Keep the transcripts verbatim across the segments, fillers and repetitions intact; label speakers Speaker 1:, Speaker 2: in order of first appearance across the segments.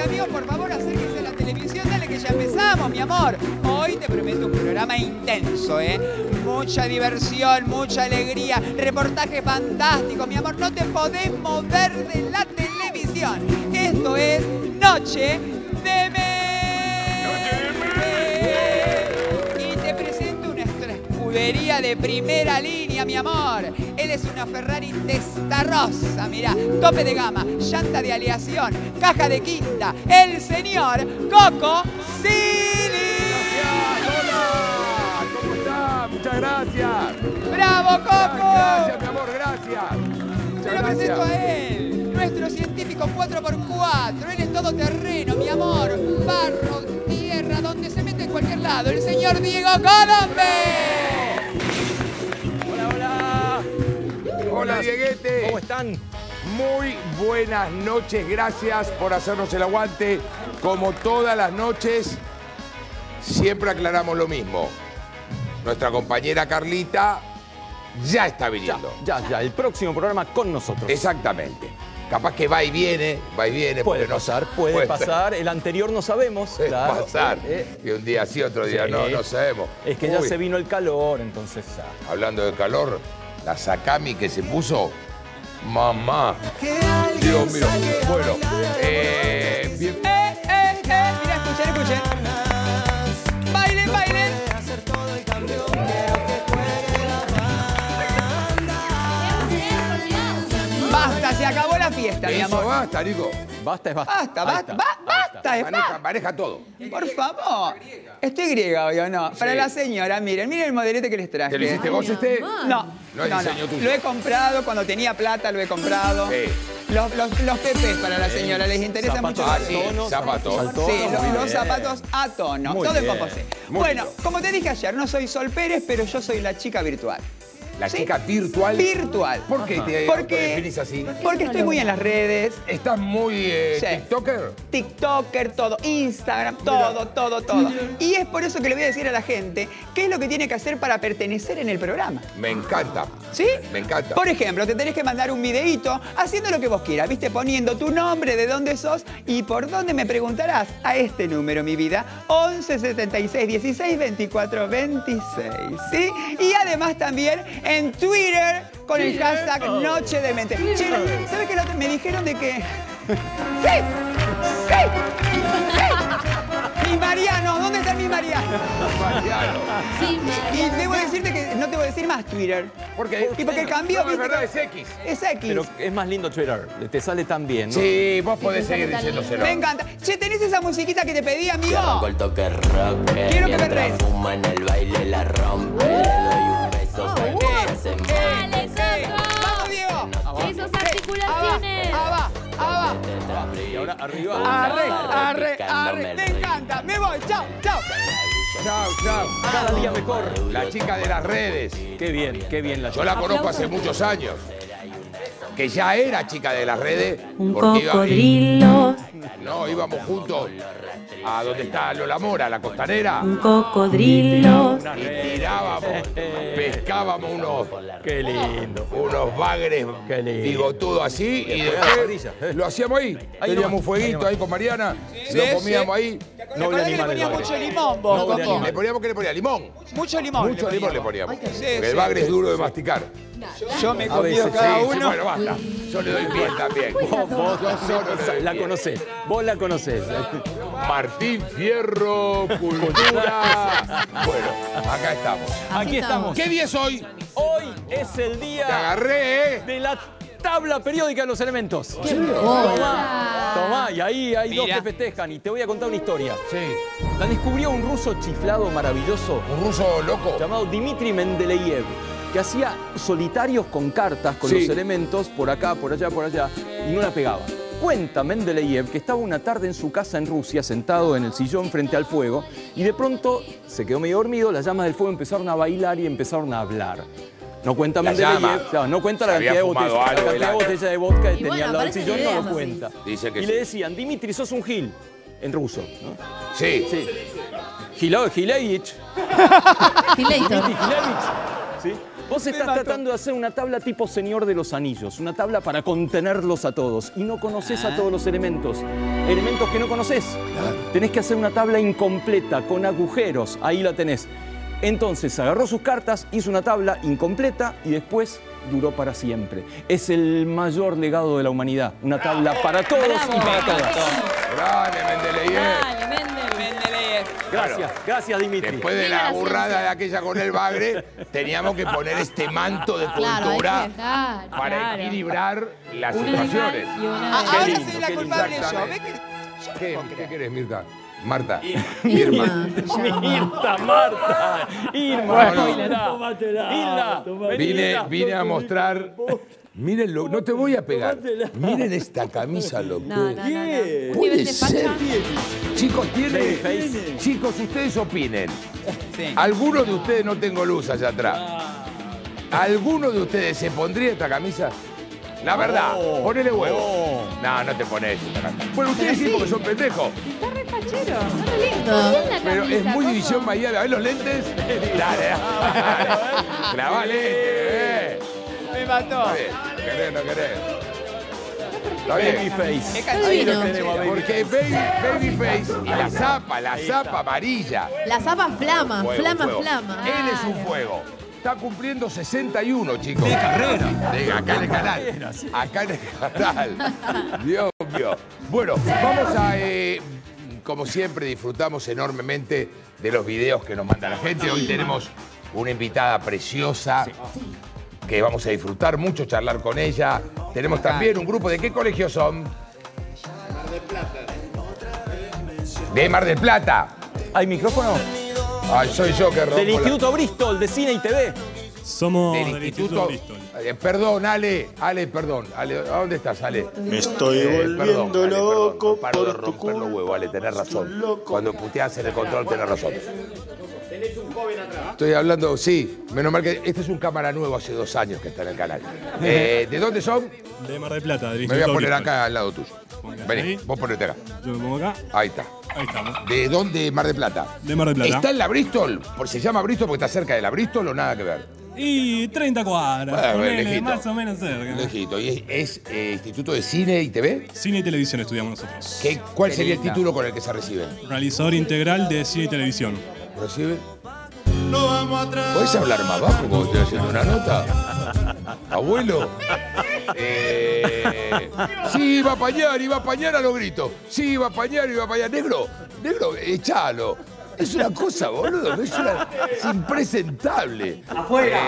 Speaker 1: que amigos, por favor, acérquense a la televisión, dale que ya empezamos, mi amor. Hoy te prometo un programa intenso, ¿eh? Mucha diversión, mucha alegría, reportaje fantástico, mi amor. No te podés mover de la televisión. Esto es Noche de Me. Y te presento nuestra escudería de primera línea, mi amor. Él es una Ferrari Testarossa, mirá, tope de gama, llanta de aleación, caja de quinta, el señor Coco Silly.
Speaker 2: Hola, ¿cómo está? Muchas gracias.
Speaker 1: ¡Bravo, Coco!
Speaker 2: Gracias, mi amor, gracias. Muchas
Speaker 1: Te lo
Speaker 2: gracias.
Speaker 1: presento a él, nuestro científico cuatro por cuatro. Él es todoterreno, mi amor, barro, tierra, donde se mete en cualquier lado. El señor Diego Colombe.
Speaker 3: Hola, hola.
Speaker 2: Hola, Dieguete.
Speaker 3: ¿Cómo están?
Speaker 2: Muy buenas noches, gracias por hacernos el aguante. Como todas las noches, siempre aclaramos lo mismo. Nuestra compañera Carlita ya está
Speaker 3: Ya,
Speaker 2: viniendo.
Speaker 3: ya, ya. El próximo programa con nosotros.
Speaker 2: Exactamente. Capaz que va y viene, va y viene.
Speaker 3: Puede
Speaker 2: porque no-
Speaker 3: pasar, puede, pasar. El anterior no sabemos.
Speaker 2: Puede
Speaker 3: claro.
Speaker 2: pasar.
Speaker 3: Eh,
Speaker 2: Y un día sí, otro día
Speaker 3: sí.
Speaker 2: no, no sabemos.
Speaker 3: Es que ya
Speaker 2: Uy,
Speaker 3: se vino el calor, entonces ya.
Speaker 2: Hablando de calor, la Sakami que se puso, mamá. Dios mío. Bueno, eh, bien.
Speaker 1: ¡Eh, eh, eh! Mira, escuchen, escuchen. ¡Bailen, bailen! Basta, se acabó la fiesta, mi
Speaker 2: Eso
Speaker 1: amor.
Speaker 2: basta, Nico.
Speaker 3: Basta es basta.
Speaker 1: Basta,
Speaker 3: Ahí
Speaker 1: basta,
Speaker 3: está,
Speaker 1: ba-
Speaker 3: ahí está.
Speaker 1: basta, es
Speaker 2: Maneja,
Speaker 1: basta.
Speaker 2: maneja todo.
Speaker 1: Por favor. Estoy griega hoy, ¿o no? Para la señora, miren, miren el modelete que les traje.
Speaker 2: ¿Te lo hiciste vos este?
Speaker 1: No,
Speaker 2: No es diseño tuyo.
Speaker 1: Lo he comprado cuando tenía plata, lo he comprado.
Speaker 2: Sí.
Speaker 1: Los, los, los pepes para la señora, les interesa
Speaker 3: Zapatos
Speaker 1: mucho.
Speaker 2: Ah,
Speaker 3: al
Speaker 2: sí,
Speaker 3: tono,
Speaker 2: zapatos.
Speaker 3: al tono,
Speaker 1: Sí,
Speaker 3: muy
Speaker 1: los, los
Speaker 3: bien.
Speaker 1: zapatos a tono,
Speaker 3: Muy
Speaker 1: todo en
Speaker 3: bien.
Speaker 1: composé.
Speaker 2: Muy
Speaker 1: Bueno,
Speaker 2: bien.
Speaker 1: como te dije ayer, no soy Sol Pérez, pero yo soy la chica virtual.
Speaker 2: La
Speaker 1: Sí.
Speaker 2: chica virtual.
Speaker 1: Virtual.
Speaker 2: ¿Por qué te
Speaker 1: Porque-
Speaker 2: definís así?
Speaker 1: Porque estoy muy en las redes,
Speaker 2: ¿Estás muy eh,
Speaker 1: Sí.
Speaker 2: TikToker?
Speaker 1: TikToker, todo, Instagram, todo, todo, todo. Y es por eso que le voy a decir a la gente qué es lo que tiene que hacer para pertenecer en el programa.
Speaker 2: Me encanta.
Speaker 1: ¿Sí?
Speaker 2: Me encanta.
Speaker 1: Por ejemplo, te tenés que mandar un videíto haciendo lo que vos quieras, ¿viste? Poniendo tu nombre, de dónde sos y por dónde me preguntarás. A este número, mi vida, once setenta y seis dieciséis veinticuatro veintiséis, ¿sí? Y además también en Twitter con el hashtag Noche de Mente. Che, ¿sabes qué? Me dijeron de que... ¡Sí! ¡Sí! ¡Sí! Mi Mariano, ¿dónde está mi Mariano?
Speaker 2: Mariano.
Speaker 1: Y debo decirte que no te voy a decir más Twitter.
Speaker 2: ¿Por qué?
Speaker 1: Y porque cambió,
Speaker 2: No, es
Speaker 1: ¿viste?
Speaker 2: verdad, es X.
Speaker 1: Es X.
Speaker 3: Pero es más lindo Twitter. Te sale tan bien, ¿no?
Speaker 2: Sí, vos podés seguir diciéndoselo.
Speaker 1: Me encanta. Che, ¿tenés esa musiquita que te pedí, amigo?
Speaker 4: Arranco el toque rock.
Speaker 1: Quiero que me
Speaker 4: Mientras
Speaker 1: rees.
Speaker 4: fuma en el baile la rompe. Le doy un beso para que se mueva.
Speaker 1: ¡Dale, ¡Vamos, Diego!
Speaker 5: Esas articulaciones.
Speaker 1: ¡Ah, va! ¡Ah,
Speaker 3: Y ahora arriba.
Speaker 1: va! ¡Arre, arre, arre! ¡Me encanta! ¡Me voy! ¡Chao, chao!
Speaker 2: Chao, chao.
Speaker 3: Cada día mejor.
Speaker 2: La chica de las redes.
Speaker 3: Qué bien, qué bien la
Speaker 2: Yo la conozco hace muchos años. Que ya era chica de las redes.
Speaker 5: Un
Speaker 2: porque iba-
Speaker 5: cocodrilo,
Speaker 2: No, íbamos juntos a donde está Lola Mora, la costanera.
Speaker 5: un cocodrilo.
Speaker 3: Una
Speaker 2: Y
Speaker 3: red.
Speaker 2: tirábamos, pescábamos unos,
Speaker 3: Qué lindo.
Speaker 2: unos bagres
Speaker 3: Qué lindo.
Speaker 2: bigotudos así y
Speaker 3: después a la
Speaker 2: después
Speaker 3: parrilla, ¿eh?
Speaker 2: lo hacíamos ahí. Teníamos
Speaker 3: nomás,
Speaker 2: un fueguito
Speaker 3: ahí
Speaker 2: ahí,
Speaker 3: nomás.
Speaker 2: con Mariana,
Speaker 1: Sí,
Speaker 2: lo comíamos
Speaker 1: sí.
Speaker 2: ahí.
Speaker 1: ¿Te
Speaker 3: No
Speaker 1: acordás que le
Speaker 3: animal
Speaker 1: ponías
Speaker 3: el
Speaker 1: mucho
Speaker 3: bagre.
Speaker 1: limón, vos,
Speaker 3: No
Speaker 1: Coco?
Speaker 3: animal.
Speaker 2: Le poníamos que le ponía limón.
Speaker 1: Mucho limón.
Speaker 2: Mucho limón le poníamos.
Speaker 1: Sí,
Speaker 2: Porque
Speaker 1: sí.
Speaker 2: el bagre es duro de masticar.
Speaker 1: Yo me he
Speaker 3: A
Speaker 1: comido
Speaker 3: veces,
Speaker 1: cada
Speaker 2: Sí, sí,
Speaker 1: uno.
Speaker 2: bueno, basta. Yo le doy bien también.
Speaker 3: Vos, vos
Speaker 2: Yo solo le doy
Speaker 3: la
Speaker 2: bien.
Speaker 3: conocés. Vos la conocés.
Speaker 2: Martín Fierro, cultura. Bueno, acá estamos.
Speaker 3: Aquí estamos.
Speaker 2: ¿Qué día es hoy?
Speaker 3: Hoy es el
Speaker 2: Te
Speaker 3: día
Speaker 2: agarré, ¿eh?
Speaker 3: de la tabla periódica de los elementos.
Speaker 5: Hola.
Speaker 3: Tomá, y ahí hay dos
Speaker 1: Mira.
Speaker 3: que festejan. Y te voy a contar una historia.
Speaker 2: Sí.
Speaker 3: La descubrió un ruso chiflado maravilloso
Speaker 2: Un ruso loco.
Speaker 3: llamado Dmitry Mendeleev, que hacía solitarios con cartas, con
Speaker 2: Sí.
Speaker 3: los elementos, por acá, por allá, por allá, y no la pegaba. Cuenta Mendeleev que estaba una tarde en su casa en Rusia, sentado en el sillón frente al fuego, y de pronto se quedó medio dormido, las llamas del fuego empezaron a bailar y empezaron a hablar. No cuenta
Speaker 2: La
Speaker 3: Mendeleev,
Speaker 2: llama.
Speaker 3: claro, no cuenta la
Speaker 2: Se había
Speaker 3: cantidad, de
Speaker 2: fumado
Speaker 3: botella, la
Speaker 2: algo,
Speaker 3: cantidad de
Speaker 2: el-
Speaker 3: botella de vodka que
Speaker 5: Y
Speaker 3: tenía
Speaker 5: bueno,
Speaker 3: al lado del
Speaker 5: aparecen
Speaker 3: sillón, no
Speaker 5: ideas
Speaker 3: lo
Speaker 5: así.
Speaker 3: cuenta.
Speaker 2: Dice que
Speaker 3: y
Speaker 2: sí.
Speaker 3: le decían, Dimitri, sos un gil, en ruso, ¿no?
Speaker 2: Sí.
Speaker 3: Sí. Gilo, Gileich.
Speaker 5: Gilator.
Speaker 3: Dimitri Gilevich. ¿Sí? Vos estás tratando de hacer una tabla tipo Señor de los Anillos, una tabla para contenerlos a todos. Y no conoces a todos los elementos. Elementos que no conoces. Tenés que hacer una tabla incompleta, con agujeros. Ahí la tenés. Entonces agarró sus cartas, hizo una tabla incompleta y después duró para siempre. Es el mayor legado de la humanidad. Una tabla para todos y para todas.
Speaker 2: Grande, Mendeleev.
Speaker 5: Dale, Mendel.
Speaker 1: Mendeleev.
Speaker 3: Gracias, gracias Dimitri.
Speaker 2: Después de la burrada de aquella con el bagre, teníamos que poner este manto de cultura
Speaker 5: Claro,
Speaker 2: para
Speaker 5: claro.
Speaker 2: equilibrar las
Speaker 5: Una de
Speaker 2: situaciones.
Speaker 5: cal y una de
Speaker 1: Ah,
Speaker 5: arena.
Speaker 1: ahora
Speaker 3: lindo,
Speaker 1: soy la
Speaker 3: qué
Speaker 1: culpable
Speaker 2: lindo.
Speaker 1: yo. ¿Ves que yo
Speaker 2: ¿Qué,
Speaker 1: no puedo
Speaker 2: ¿Qué
Speaker 1: creer?
Speaker 2: querés, Mirta? Marta.
Speaker 5: Irma.
Speaker 3: Mirta, Marta, Irma,
Speaker 2: Bueno.
Speaker 3: Hilda, Hilda, vení,
Speaker 2: Vine,
Speaker 3: Hilda.
Speaker 2: vine a mostrar. Mírenlo, no te voy a pegar. Miren esta camisa, lo que
Speaker 5: No, no, no, no. Un
Speaker 2: puede
Speaker 5: nivel de
Speaker 2: ser.
Speaker 5: facha.
Speaker 2: Chicos, tiene.
Speaker 3: Babyface.
Speaker 2: Chicos, ustedes opinen.
Speaker 1: Sí.
Speaker 2: Algunos de ustedes no tengo luz allá atrás. ¿Alguno de ustedes se pondría esta camisa? La verdad,
Speaker 3: No,
Speaker 2: ponele huevo. No, no te pones esta camisa. Bueno, ustedes sí porque son pendejos.
Speaker 5: Está re fachero. Está re lindo.
Speaker 6: Lindo.
Speaker 5: Bien la
Speaker 2: Pero
Speaker 5: camisa,
Speaker 2: es muy
Speaker 5: Coco.
Speaker 2: división Miami. A ver los lentes. Dale, dale. Clavá lentes. eh.
Speaker 1: Me mató.
Speaker 2: Está bien. No querés, no querés. Está bien.
Speaker 3: Babyface.
Speaker 1: Es
Speaker 3: Ahí lo
Speaker 6: divino.
Speaker 3: tenemos, baby.
Speaker 2: Porque baby, Babyface y la zapa, la zapa amarilla.
Speaker 6: La zapa flama,
Speaker 2: Fuego,
Speaker 6: flama,
Speaker 2: fuego.
Speaker 6: flama.
Speaker 2: Él es un fuego. Está cumpliendo sesenta y uno, chicos. De carrera. De, acá en el canal. Acá en el canal. Dios mío. Bueno, vamos a, eh, como siempre, disfrutamos enormemente de los videos que nos manda la gente. Hoy tenemos una invitada preciosa que vamos a disfrutar mucho, charlar con ella. Tenemos también un grupo. ¿De qué colegio son? De Mar del Plata.
Speaker 3: ¿Hay micrófono?
Speaker 2: Ay, soy yo que rompo
Speaker 3: Del
Speaker 2: la-
Speaker 3: Instituto Bristol de Cine y T V.
Speaker 7: Somos
Speaker 2: del
Speaker 7: del
Speaker 2: Instituto.
Speaker 7: Instituto Bristol.
Speaker 2: Eh, perdón, Ale, Ale, perdón. Ale, ¿a dónde estás, Ale?
Speaker 8: Me estoy
Speaker 2: Eh,
Speaker 8: volviendo
Speaker 2: perdón, Ale, perdón.
Speaker 8: loco
Speaker 2: No paro de
Speaker 8: por tu
Speaker 2: romper los
Speaker 8: culpa.
Speaker 2: huevos, Ale, tenés razón.
Speaker 8: Loco.
Speaker 2: Cuando puteás en el control, tenés razón. Estoy hablando, sí, menos mal que este es un cámara nuevo, hace dos años que está en el canal. Eh, ¿De dónde son?
Speaker 7: De Mar del Plata, del
Speaker 2: Me voy a
Speaker 7: Instituto
Speaker 2: poner
Speaker 7: Bristol.
Speaker 2: acá al lado tuyo.
Speaker 7: Ponete
Speaker 2: Vení,
Speaker 7: ahí.
Speaker 2: vos ponete acá.
Speaker 7: Yo me pongo acá.
Speaker 2: Ahí está.
Speaker 7: Ahí estamos.
Speaker 2: ¿De dónde? Mar del Plata.
Speaker 7: De Mar del Plata.
Speaker 2: ¿Está en la Bristol? ¿Por se llama Bristol porque está cerca de la Bristol o nada que ver?
Speaker 7: Y treinta cuadras.
Speaker 2: Bueno,
Speaker 7: ponele,
Speaker 2: lejito.
Speaker 7: más o menos cerca.
Speaker 2: Lejito. ¿Y es, es, eh, Instituto de Cine y T V?
Speaker 7: Cine y televisión estudiamos nosotros.
Speaker 2: ¿Qué, ¿Cuál
Speaker 1: Qué
Speaker 2: sería el
Speaker 1: linda.
Speaker 2: título con el que se reciben?
Speaker 7: Realizador integral de cine y televisión.
Speaker 2: ¿Reciben? ¿Podés hablar más bajo cuando estoy haciendo una nota? Abuelo. Eh, sí, iba a apañar, iba a apañar a los gritos. Sí, iba a apañar, iba a apañar. Negro, negro, echalo. Es una cosa, boludo. Es, una, es impresentable. ¡Afuera!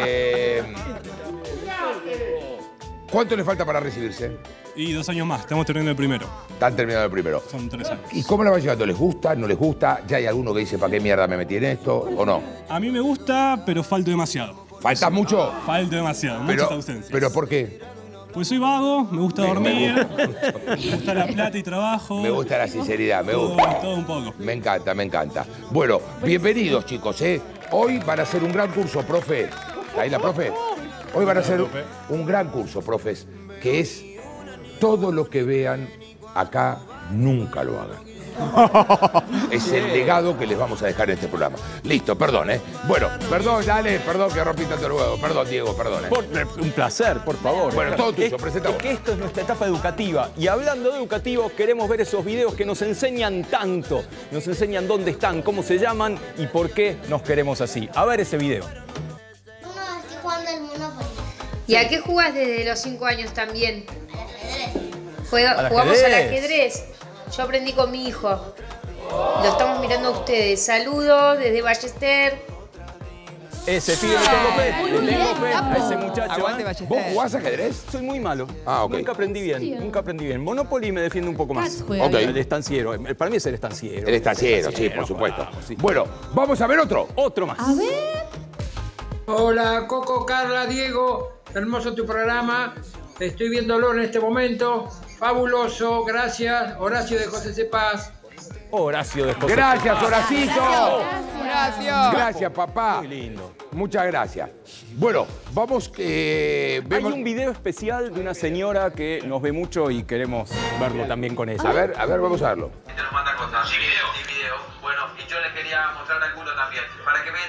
Speaker 2: ¿Cuánto le falta para recibirse?
Speaker 7: Y dos años más, estamos terminando el primero.
Speaker 2: Están terminando el primero.
Speaker 7: Son tres años.
Speaker 2: ¿Y cómo la van llevando? ¿Les gusta? ¿No les gusta? ¿Ya hay alguno que dice, ¿para qué mierda me metí en esto? ¿O no?
Speaker 7: A mí me gusta, pero falto demasiado.
Speaker 2: ¿Falta mucho?
Speaker 7: Falto demasiado, muchas
Speaker 2: Pero,
Speaker 7: ausencias.
Speaker 2: ¿Pero por qué?
Speaker 7: Pues soy vago, me gusta
Speaker 2: Me-
Speaker 7: dormir,
Speaker 2: me
Speaker 7: me gusta la plata y trabajo.
Speaker 2: Me gusta la sinceridad, me
Speaker 7: todo,
Speaker 2: gusta.
Speaker 7: todo un poco.
Speaker 2: Me encanta, me encanta. Bueno, bienvenidos, chicos, ¿eh? Hoy van a hacer un gran curso, profe. ¿Ahí la profe? Hoy van a hacer un gran curso, profes, que es todo lo que vean acá, nunca lo hagan. Es el legado que les vamos a dejar en este programa. Listo, perdón, ¿eh? Bueno, perdón, dale, perdón que rompí tanto el huevo. Perdón, Diego, perdón, ¿eh?
Speaker 3: Por- un placer, por favor.
Speaker 2: Bueno, todo tuyo,
Speaker 3: Es-
Speaker 2: presenta
Speaker 3: es
Speaker 2: vos.
Speaker 3: que esto es nuestra etapa educativa. Y hablando de educativo, queremos ver esos videos que nos enseñan tanto. Nos enseñan dónde están, cómo se llaman y por qué nos queremos así. A ver ese video.
Speaker 9: Uno estoy jugando el Monopoly.
Speaker 10: ¿Y a qué jugás desde los cinco años también?
Speaker 9: Al ajedrez.
Speaker 10: Juega-
Speaker 3: Al
Speaker 10: jugamos al
Speaker 3: ajedrez.
Speaker 10: ajedrez. Yo aprendí con mi hijo. Lo estamos mirando a ustedes. Saludos desde Ballester.
Speaker 3: Ese pibe, le tengo fe,
Speaker 6: Muy
Speaker 3: le
Speaker 6: bien,
Speaker 3: tengo fe a
Speaker 6: capo.
Speaker 3: ese muchacho.
Speaker 1: Aguante,
Speaker 3: ¿eh?
Speaker 1: Ballester.
Speaker 2: ¿Vos jugás ajedrez?
Speaker 3: Soy muy malo.
Speaker 2: Ah, ok.
Speaker 3: Nunca aprendí bien, nunca aprendí bien. Monopoly me defiende un poco más.
Speaker 6: Cats juega
Speaker 2: Ok.
Speaker 6: bien.
Speaker 3: El estanciero. Para mí es el estanciero.
Speaker 2: El estanciero, sí, por supuesto.
Speaker 3: vamos, sí.
Speaker 2: Bueno, vamos a ver otro.
Speaker 3: Otro más.
Speaker 6: A ver.
Speaker 11: Hola, Coco, Carla, Diego. Hermoso tu programa. Estoy viéndolo en este momento. Fabuloso, gracias. Horacio de José C. Paz.
Speaker 3: Horacio de José.
Speaker 2: Gracias, Horacito.
Speaker 1: Gracias.
Speaker 2: Gracias, papá.
Speaker 3: Muy lindo.
Speaker 2: Muchas gracias. Bueno, vamos que
Speaker 3: Hay
Speaker 2: vemos.
Speaker 3: un video especial de una señora que nos ve mucho y queremos verlo también con ella.
Speaker 2: A ver, a ver, vamos a verlo.
Speaker 12: Te nos manda cosas. Sí, video. Sí, video. Bueno, y yo les quería mostrar al culo también. Para que vean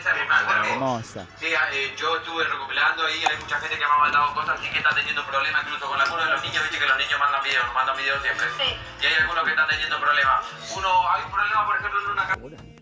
Speaker 6: esa es mi madre.
Speaker 1: Hermosa.
Speaker 6: Sí, eh, yo estuve recopilando ahí, hay mucha gente que me ha mandado cosas, así que están teniendo problemas incluso con algunos de los niños, viste que los niños mandan videos, mandan videos siempre. Sí. Y hay algunos que están teniendo problemas. Uno, hay un problema, por ejemplo, en una casa.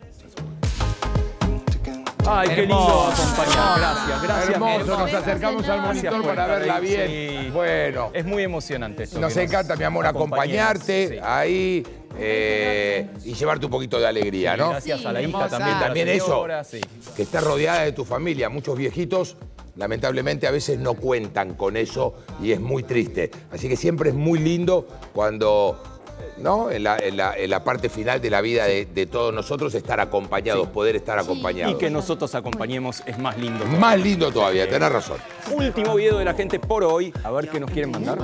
Speaker 3: Ay, qué lindo
Speaker 1: Hermoso.
Speaker 3: acompañar. Gracias, gracias.
Speaker 2: Hermoso, nos acercamos al
Speaker 3: Gracias
Speaker 2: monitor
Speaker 3: por
Speaker 2: para
Speaker 3: estar
Speaker 2: verla
Speaker 3: ahí.
Speaker 2: bien.
Speaker 3: Sí.
Speaker 2: Bueno,
Speaker 3: Es muy emocionante esto.
Speaker 2: nos
Speaker 3: que
Speaker 2: encanta, mi amor,
Speaker 3: acompañemos.
Speaker 2: acompañarte
Speaker 3: Sí.
Speaker 2: ahí eh, y llevarte un poquito de alegría, ¿no?
Speaker 3: Gracias a la hija
Speaker 1: hermosa.
Speaker 3: también. de la
Speaker 2: También eso.
Speaker 3: señora, sí.
Speaker 2: Que estés rodeada de tu familia. Muchos viejitos, lamentablemente, a veces no cuentan con eso y es muy triste. Así que siempre es muy lindo cuando, ¿no? En la, en la- en la parte final de la vida de, de todos nosotros, estar acompañados, poder estar acompañados.
Speaker 3: Y que nosotros acompañemos es más lindo. todavía.
Speaker 2: Más lindo todavía, tenés razón.
Speaker 3: Último video de la gente por hoy. A ver qué nos quieren mandar.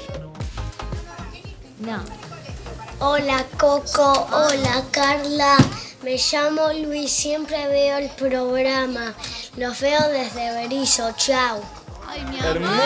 Speaker 5: No.
Speaker 9: Hola Coco, hola Carla, me llamo Luis, siempre veo el programa, los veo desde Berizo, chao.
Speaker 5: Ay, mi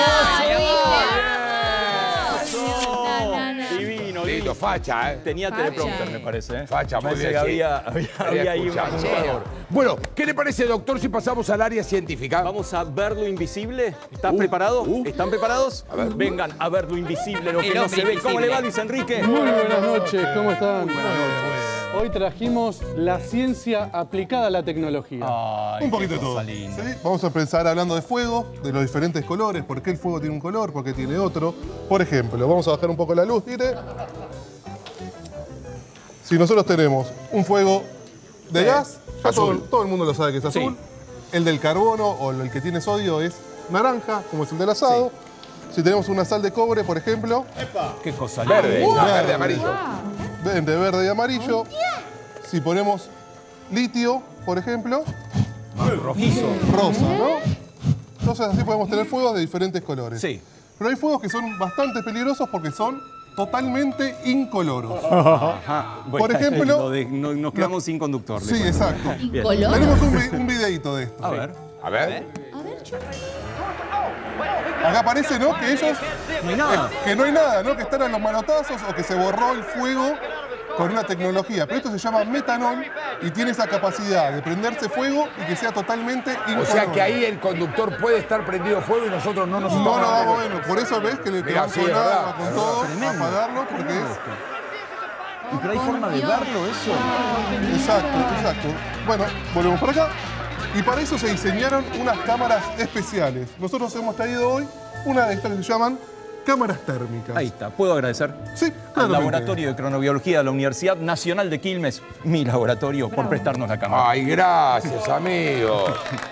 Speaker 3: Divino,
Speaker 2: Lindo,
Speaker 3: divino.
Speaker 2: facha, ¿eh?
Speaker 3: Tenía
Speaker 5: Facha.
Speaker 3: teleprompter, me parece. ¿eh?
Speaker 2: Facha, muy
Speaker 3: Parece
Speaker 2: bien,
Speaker 3: que
Speaker 2: sí.
Speaker 3: había, había, había ahí un
Speaker 2: escuchado.
Speaker 3: apuntador.
Speaker 2: Bueno, ¿qué le parece, doctor, si pasamos al área científica?
Speaker 3: Vamos a ver lo invisible. ¿Estás
Speaker 2: Uh,
Speaker 3: preparado?
Speaker 2: uh.
Speaker 3: ¿Están preparados?
Speaker 2: A ver.
Speaker 3: Vengan a ver lo invisible, lo que
Speaker 1: El
Speaker 3: no
Speaker 1: hombre
Speaker 3: se ve. ¿Cómo
Speaker 1: invisible.
Speaker 3: le va, Luis Enrique?
Speaker 8: Muy buenas noches, ¿cómo están? Hoy trajimos la ciencia aplicada a la tecnología.
Speaker 3: Ay,
Speaker 12: Un poquito
Speaker 3: qué
Speaker 12: de todo.
Speaker 3: cosa linda.
Speaker 12: ¿sí? Vamos a empezar hablando de fuego, de los diferentes colores, por qué el fuego tiene un color, por qué tiene otro. Por ejemplo, vamos a bajar un poco la luz, mire. Si nosotros tenemos un fuego de gas, ya todo,
Speaker 2: Azul.
Speaker 12: todo el mundo lo sabe que es azul. El del carbono o el que tiene sodio es naranja, como es el del asado. Si tenemos una sal de cobre, por ejemplo,
Speaker 3: Qué cosa
Speaker 2: Verde,
Speaker 3: linda.
Speaker 2: verde, amarillo.
Speaker 12: verde, verde y amarillo. Si ponemos litio, por ejemplo,
Speaker 3: Rojizo.
Speaker 12: rosa, ¿no? Entonces así podemos tener fuegos de diferentes colores.
Speaker 3: Sí.
Speaker 12: Pero hay fuegos que son bastante peligrosos porque son totalmente incoloros.
Speaker 3: Ajá.
Speaker 12: Por ejemplo,
Speaker 3: lo de- no- nos quedamos sin conductor. le
Speaker 12: Sí,
Speaker 3: cuento.
Speaker 12: exacto.
Speaker 3: Bien.
Speaker 5: ¿Color?
Speaker 12: Tenemos un, vi- un videíto de esto.
Speaker 3: A ver.
Speaker 2: A ver.
Speaker 5: A ver, yo.
Speaker 12: Acá aparece, ¿no? Que ellos,
Speaker 3: No hay nada.
Speaker 12: que no hay nada, ¿no? Que están a los manotazos o que se borró el fuego con una tecnología. Pero esto se llama metanol y tiene esa capacidad de prenderse fuego y que sea totalmente incoloro.
Speaker 2: O sea que ahí el conductor puede estar prendido fuego y nosotros no nos
Speaker 12: No, no,
Speaker 2: estamos dando
Speaker 12: vamos a
Speaker 2: cuenta.
Speaker 12: ver. Por eso ves que le
Speaker 2: Mira,
Speaker 12: pegamos
Speaker 2: sí,
Speaker 12: con
Speaker 2: es
Speaker 12: agua,
Speaker 2: verdad,
Speaker 12: con
Speaker 2: es
Speaker 12: todo,
Speaker 3: Tremendo.
Speaker 12: a apagarlo porque es...
Speaker 3: ¿Y pero hay forma de verlo eso?
Speaker 12: Exacto, exacto. Bueno, volvemos para acá. Y para eso se diseñaron unas cámaras especiales. Nosotros hemos traído hoy una de estas que se llaman cámaras térmicas.
Speaker 3: Ahí está. ¿Puedo agradecer?
Speaker 12: Sí,
Speaker 3: Al
Speaker 12: claramente.
Speaker 3: Laboratorio de Cronobiología de la Universidad Nacional de Quilmes, mi laboratorio, por prestarnos la cámara.
Speaker 2: Ay, gracias, amigo.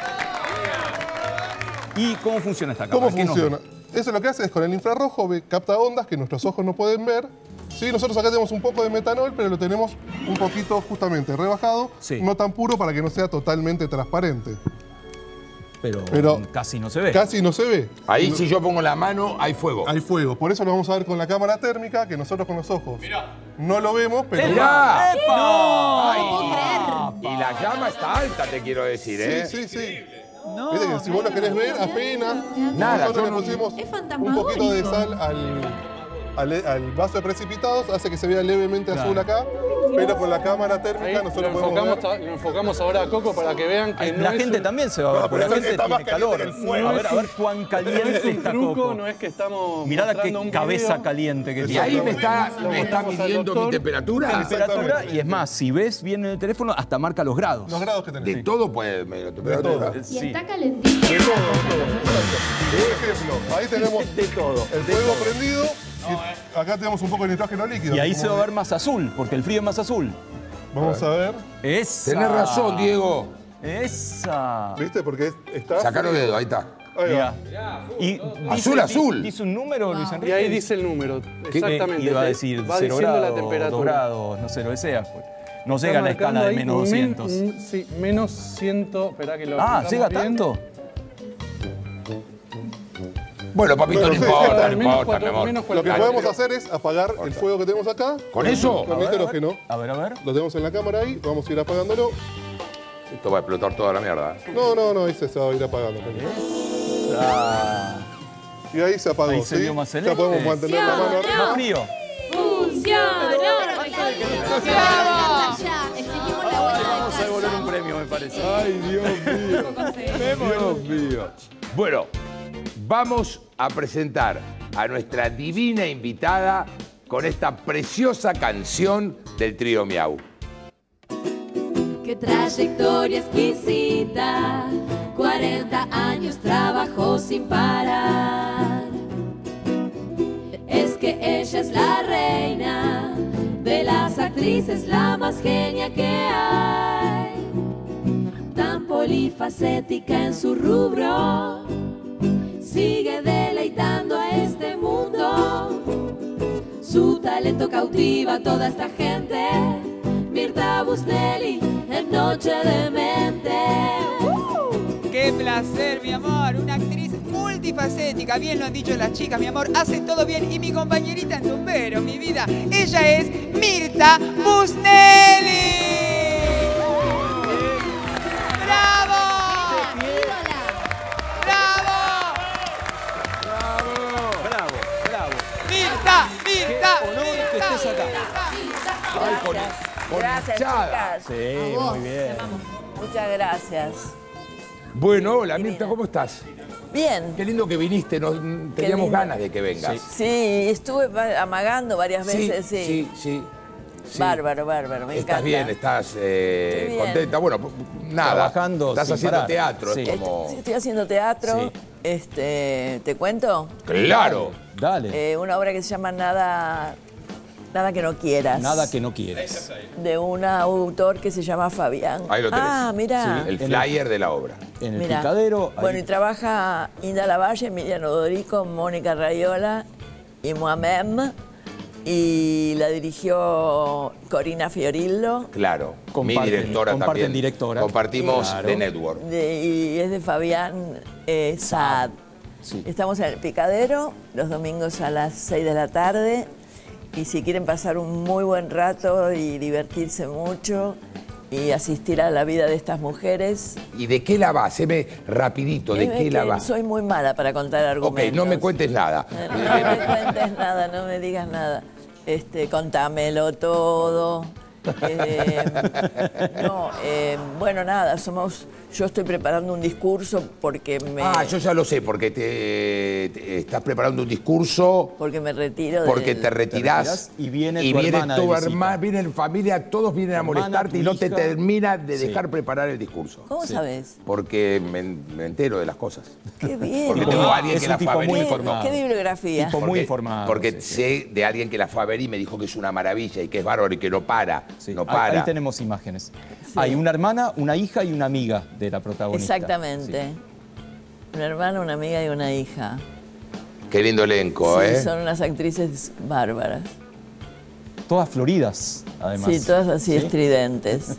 Speaker 3: ¿Y cómo funciona esta cámara?
Speaker 12: ¿Cómo
Speaker 3: ¿Qué nos
Speaker 12: funciona?
Speaker 3: ve?
Speaker 12: Eso lo que hace es con el infrarrojo, ve- capta ondas que nuestros ojos no pueden ver. Sí, nosotros acá tenemos un poco de metanol, pero lo tenemos un poquito justamente rebajado,
Speaker 3: Sí.
Speaker 12: no tan puro para que no sea totalmente transparente.
Speaker 3: Pero,
Speaker 12: Pero
Speaker 3: casi no se ve.
Speaker 12: Casi no se ve.
Speaker 2: Ahí si yo pongo la mano, hay fuego.
Speaker 12: Hay fuego. Por eso lo vamos a ver con la cámara térmica, que nosotros con los ojos no lo vemos, pero...
Speaker 2: ¡Mirá!
Speaker 3: ¡No!
Speaker 2: Ay, y la llama está alta, te quiero decir, ¿eh?
Speaker 12: Sí, sí, sí. Viste que si vos lo querés ver, apenas.
Speaker 2: Nada,
Speaker 12: nosotros
Speaker 2: yo
Speaker 12: le
Speaker 2: no-
Speaker 12: pusimos
Speaker 5: Es
Speaker 12: un
Speaker 5: fantasmagórico.
Speaker 12: poquito de sal al, al, al vaso de precipitados, hace que se vea levemente azul acá, pero con la cámara
Speaker 8: Ahí
Speaker 12: térmica
Speaker 8: lo
Speaker 12: nosotros podemos
Speaker 8: enfocamos,
Speaker 12: ver.
Speaker 8: a- lo enfocamos ahora a Coco para que vean que
Speaker 3: Ay,
Speaker 8: no
Speaker 3: la
Speaker 8: es
Speaker 3: gente
Speaker 8: un-
Speaker 3: también se va a ver,
Speaker 12: No,
Speaker 3: porque la
Speaker 12: pero
Speaker 3: gente
Speaker 12: está más
Speaker 3: tiene
Speaker 12: caliente
Speaker 3: calor.
Speaker 12: que el fuego.
Speaker 3: A ver, a ver cuán
Speaker 8: no es
Speaker 3: caliente
Speaker 8: un
Speaker 3: está
Speaker 8: truco,
Speaker 3: Coco.
Speaker 8: no es que estamos
Speaker 3: Mirá la
Speaker 8: mostrando
Speaker 3: que
Speaker 8: un
Speaker 3: cabeza
Speaker 8: video.
Speaker 3: caliente que
Speaker 2: Y
Speaker 3: tiene.
Speaker 2: ahí me está,
Speaker 8: Lo
Speaker 2: me está
Speaker 8: mandamos al
Speaker 2: midiendo mi
Speaker 8: doctor.
Speaker 2: temperatura.
Speaker 3: Temperatura,
Speaker 12: Exactamente.
Speaker 3: y es más, si ves bien en el teléfono, hasta marca los grados.
Speaker 12: Los grados que tenés.
Speaker 2: De todo puede medir la temperatura.
Speaker 5: Y
Speaker 3: Sí.
Speaker 5: está calentito.
Speaker 12: De todo, de todo. Por ejemplo, ahí tenemos
Speaker 3: De todo.
Speaker 12: el fuego prendido y acá tenemos un poco de nitrógeno líquido.
Speaker 3: Y ahí se va a
Speaker 12: Como
Speaker 3: ver más azul, porque el frío es más azul.
Speaker 12: que- Vamos a ver.
Speaker 3: Esa.
Speaker 2: Tenés razón, Diego.
Speaker 3: Esa.
Speaker 12: ¿Viste? Porque está...
Speaker 2: Sacá los dedos, ahí está.
Speaker 12: Ahí va.
Speaker 3: Mirá. Y
Speaker 2: Azul, azul.
Speaker 3: Dice un número, Luis
Speaker 8: Y
Speaker 3: Enrique.
Speaker 8: ahí dice el número, exactamente.
Speaker 3: Y va a decir
Speaker 8: va
Speaker 3: cero
Speaker 8: diciendo
Speaker 3: grados,
Speaker 8: la temperatura.
Speaker 3: dos grados, no sé lo que sea. No
Speaker 8: Está
Speaker 3: llega a la
Speaker 8: marcando
Speaker 3: escala de
Speaker 8: ahí
Speaker 3: menos
Speaker 8: mil-
Speaker 3: doscientos.
Speaker 8: mm, sí, menos cien. Esperá que lo
Speaker 3: Ah,
Speaker 8: apuntamos
Speaker 3: ¿llega
Speaker 8: bien.
Speaker 3: tanto?
Speaker 2: Bueno, papito,
Speaker 12: Bueno,
Speaker 2: no
Speaker 12: sí,
Speaker 2: importa, no
Speaker 8: menos
Speaker 2: importa,
Speaker 8: cuatro-
Speaker 2: mi amor.
Speaker 8: menos
Speaker 12: Lo que
Speaker 8: cuatro-
Speaker 12: podemos hacer es apagar el fuego que tenemos acá.
Speaker 2: ¿Con eso?
Speaker 12: Con nitrógeno.
Speaker 3: A ver, a ver.
Speaker 12: Lo tenemos en la cámara ahí, vamos a ir apagándolo.
Speaker 2: Esto va a explotar toda la mierda.
Speaker 12: No, no, no, ahí se, se va a ir apagando.
Speaker 3: Ah,
Speaker 12: Y ahí se apagó,
Speaker 3: Ahí se
Speaker 12: ¿sí?
Speaker 3: vio más
Speaker 12: Ya
Speaker 3: celeste.
Speaker 12: podemos mantener la mano
Speaker 5: Funciona.
Speaker 12: arriba.
Speaker 3: más frío.
Speaker 5: ¡Funcionó!
Speaker 9: Ya, exigimos la vuelta
Speaker 3: Vamos a devolver un premio, me parece.
Speaker 2: Ay, Dios mío. Dios mío. Bueno, vamos a presentar a nuestra divina invitada con esta preciosa canción del trío Miau.
Speaker 13: Qué trayectoria exquisita, cuarenta años trabajó sin parar. Es que ella es la reina de las actrices, la más genia que hay. Tan polifacética en su rubro, sigue deleitando a este mundo. Su talento cautiva a toda esta gente. Mirta Busnelli en Noche de Mente.
Speaker 1: Uh, ¡Qué placer, mi amor! Una actriz multifacética, bien lo han dicho las chicas, mi amor, hace todo bien. Y mi compañerita en tumbero, mi vida, ella es Mirta Busnelli. ¡Bravo! ¡Bravo!
Speaker 3: Bravo, bravo.
Speaker 1: Mirta, Mirta,
Speaker 3: Qué honor
Speaker 1: Mirta,
Speaker 3: que estés acá.
Speaker 2: Ay, con, con
Speaker 14: Gracias,
Speaker 2: hinchada.
Speaker 14: chicas.
Speaker 3: Sí, muy bien.
Speaker 14: Muchas gracias.
Speaker 2: Bueno, hola Mirta, ¿cómo estás?
Speaker 14: Bien.
Speaker 2: Qué lindo que viniste, nos, teníamos
Speaker 14: lindo.
Speaker 2: ganas de que vengas.
Speaker 14: Sí, estuve va- amagando varias
Speaker 2: Sí,
Speaker 14: veces, sí.
Speaker 2: sí, sí. sí.
Speaker 14: Bárbaro, bárbaro, me
Speaker 2: Estás
Speaker 14: encanta.
Speaker 2: bien, estás eh,
Speaker 14: Estoy bien.
Speaker 2: contenta. Bueno, nada.
Speaker 3: Trabajando
Speaker 2: Estás
Speaker 3: sin
Speaker 2: haciendo
Speaker 3: parar.
Speaker 2: teatro,
Speaker 3: Sí.
Speaker 2: es como.
Speaker 14: Estoy, estoy haciendo teatro.
Speaker 3: Sí.
Speaker 14: Este, ¿te cuento?
Speaker 2: ¡Claro!
Speaker 3: Dale.
Speaker 14: Eh, una obra que se llama Nada, Nada que no quieras.
Speaker 3: Nada que no quieres.
Speaker 14: De un autor que se llama Fabián.
Speaker 2: Ahí lo tenés.
Speaker 14: Ah, mira.
Speaker 2: El flyer de la obra.
Speaker 3: En el
Speaker 14: Mirá.
Speaker 3: picadero.
Speaker 14: Bueno,
Speaker 3: ahí-
Speaker 14: y trabaja Inda Lavalle, Emiliano Dorico, Mónica Rayola y Moamem. Y la dirigió Corina Fiorillo.
Speaker 2: Claro. Mi
Speaker 3: Comparten-
Speaker 2: directora
Speaker 3: comparten
Speaker 2: también.
Speaker 3: directora.
Speaker 2: Compartimos
Speaker 3: Claro.
Speaker 2: de Network.
Speaker 14: De- y es de Fabián eh, Saad.
Speaker 3: Sí.
Speaker 14: Estamos en el Picadero los domingos a las seis de la tarde. Y si quieren pasar un muy buen rato y divertirse mucho y asistir a la vida de estas mujeres.
Speaker 2: ¿Y de qué la va? Haceme rapidito, ¿de
Speaker 14: Es
Speaker 2: qué la
Speaker 14: que
Speaker 2: va?
Speaker 14: Soy muy mala para contar
Speaker 2: Ok,
Speaker 14: argumentos.
Speaker 2: no me cuentes nada.
Speaker 14: Eh, No me cuentes nada, no me digas nada. Este, contámelo todo. Eh, no, eh, bueno, nada, somos. Yo estoy preparando un discurso porque me.
Speaker 2: Ah, yo ya lo sé, porque te, te- estás preparando un discurso,
Speaker 14: Porque me retiro.
Speaker 2: porque
Speaker 14: del-
Speaker 2: te retirás,
Speaker 3: retirás y viene
Speaker 2: y
Speaker 3: tu
Speaker 2: viene
Speaker 3: hermana de
Speaker 2: tu
Speaker 3: visita.
Speaker 2: hermana, viene la familia, todos vienen a
Speaker 3: Hermana,
Speaker 2: molestarte
Speaker 3: tu
Speaker 2: y no te
Speaker 3: hija.
Speaker 2: termina de
Speaker 3: Sí.
Speaker 2: dejar preparar el discurso.
Speaker 14: ¿Cómo
Speaker 3: Sí.
Speaker 14: sabes?
Speaker 2: Porque me, me entero de las cosas.
Speaker 14: Qué bien.
Speaker 2: Porque tengo a alguien
Speaker 3: Es
Speaker 2: que
Speaker 3: un
Speaker 2: la
Speaker 3: tipo
Speaker 2: fue a ver
Speaker 3: muy
Speaker 2: y-
Speaker 3: informado.
Speaker 14: ¿Qué bibliografía?
Speaker 3: Tipo muy
Speaker 2: Porque-
Speaker 3: informado.
Speaker 2: Porque
Speaker 3: sí, sí.
Speaker 2: sé de alguien que la fue a ver y me dijo que es una maravilla y que es bárbaro y que no para,
Speaker 3: Sí,
Speaker 2: no
Speaker 3: ahí-
Speaker 2: para.
Speaker 3: Ahí tenemos imágenes. Hay una hermana, una hija y una amiga de la protagonista.
Speaker 14: Exactamente. Una hermana, una amiga y una hija.
Speaker 2: Qué lindo elenco,
Speaker 14: Sí,
Speaker 2: ¿eh?
Speaker 14: son unas actrices bárbaras.
Speaker 3: Sí. Todas floridas, además.
Speaker 14: Sí, todas así
Speaker 3: ¿Sí?
Speaker 14: estridentes.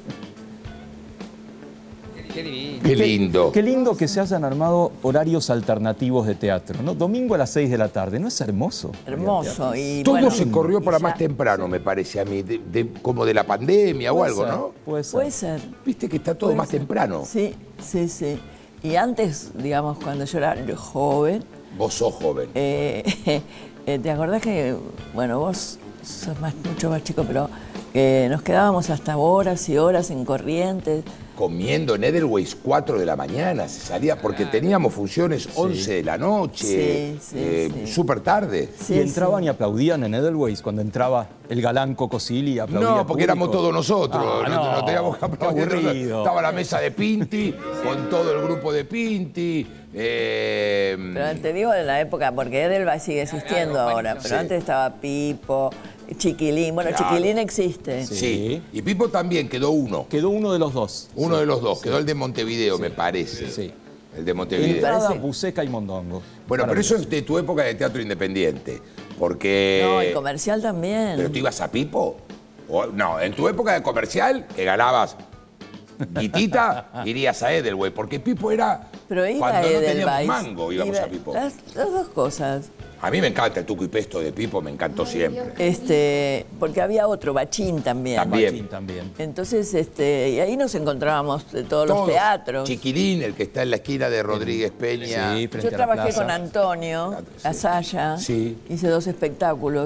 Speaker 1: Qué divino.
Speaker 2: Qué lindo.
Speaker 3: Qué lindo que se hayan armado horarios alternativos de teatro, ¿no? Domingo a las seis de la tarde, ¿no es hermoso?
Speaker 14: Hermoso. Y
Speaker 2: Todo
Speaker 14: bueno,
Speaker 2: se corrió para
Speaker 14: y
Speaker 2: más
Speaker 14: ya-
Speaker 2: temprano, me parece a mí, de- de- como de la pandemia o
Speaker 3: Puede
Speaker 2: algo,
Speaker 3: ser,
Speaker 2: ¿no?
Speaker 3: Puede ser.
Speaker 14: Puede ser.
Speaker 2: Viste que está todo
Speaker 14: Puede
Speaker 2: más
Speaker 14: ser.
Speaker 2: temprano.
Speaker 14: Sí, sí, sí. Y antes, digamos, cuando yo era joven,
Speaker 2: Vos sos joven.
Speaker 14: eh, eh, ¿te acordás que, bueno, vos sos más, mucho más chico, pero que nos quedábamos hasta horas y horas en Corrientes?
Speaker 2: Comiendo en Edelweiss cuatro de la mañana, se salía porque teníamos funciones once de la noche,
Speaker 14: Sí, sí,
Speaker 2: eh,
Speaker 14: sí.
Speaker 2: súper tarde.
Speaker 14: Sí,
Speaker 3: y entraban
Speaker 14: sí.
Speaker 3: y aplaudían en Edelweiss cuando entraba el galán Coco Silly, aplaudía
Speaker 2: No,
Speaker 3: al
Speaker 2: porque
Speaker 3: público.
Speaker 2: éramos todos nosotros,
Speaker 3: Ah,
Speaker 2: no,
Speaker 3: no,
Speaker 2: no teníamos que
Speaker 3: qué
Speaker 2: aplaudir.
Speaker 3: aburrido.
Speaker 2: Estaba la mesa de Pinti, con todo el grupo de Pinti. eh,
Speaker 14: Pero te digo en la época, porque Edelweiss sigue existiendo ahora, pero
Speaker 2: Sí.
Speaker 14: antes estaba Pipo, Chiquilín. Bueno,
Speaker 2: Claro.
Speaker 14: Chiquilín existe.
Speaker 2: sí. Y Pipo también quedó uno.
Speaker 3: Quedó uno de los dos.
Speaker 2: Uno
Speaker 3: Sí.
Speaker 2: de los dos, quedó el de Montevideo, me parece.
Speaker 3: Sí.
Speaker 2: El de Montevideo.
Speaker 3: Entrada,
Speaker 14: parece-
Speaker 3: Buceca y Mondongo.
Speaker 2: Bueno, pero eso es de tu época de teatro independiente. Porque.
Speaker 14: No, y comercial también.
Speaker 2: ¿Pero tú ibas a Pipo? O- no, en tu época de comercial, que ganabas guitita, irías a Edelweiss. Porque Pipo era.
Speaker 14: Pero iba
Speaker 2: cuando
Speaker 14: a
Speaker 2: no teníamos
Speaker 14: Edelweiss.
Speaker 2: mango, íbamos
Speaker 14: Iba-
Speaker 2: a Pipo.
Speaker 14: Las, las dos cosas.
Speaker 2: A mí me encanta el tuco y pesto de Pipo, me encantó siempre.
Speaker 14: Este, porque había otro, Bachín también.
Speaker 2: También.
Speaker 3: Machín también.
Speaker 14: Entonces, este, y ahí nos encontrábamos de todos, los
Speaker 2: Todos.
Speaker 14: teatros.
Speaker 2: Chiquilín, el que está en la esquina de Rodríguez Peña.
Speaker 3: Sí, frente
Speaker 14: Yo
Speaker 3: a la
Speaker 14: trabajé
Speaker 3: plaza.
Speaker 14: con Antonio,
Speaker 2: Sí.
Speaker 14: Asaya,
Speaker 2: Sí.
Speaker 14: hice dos espectáculos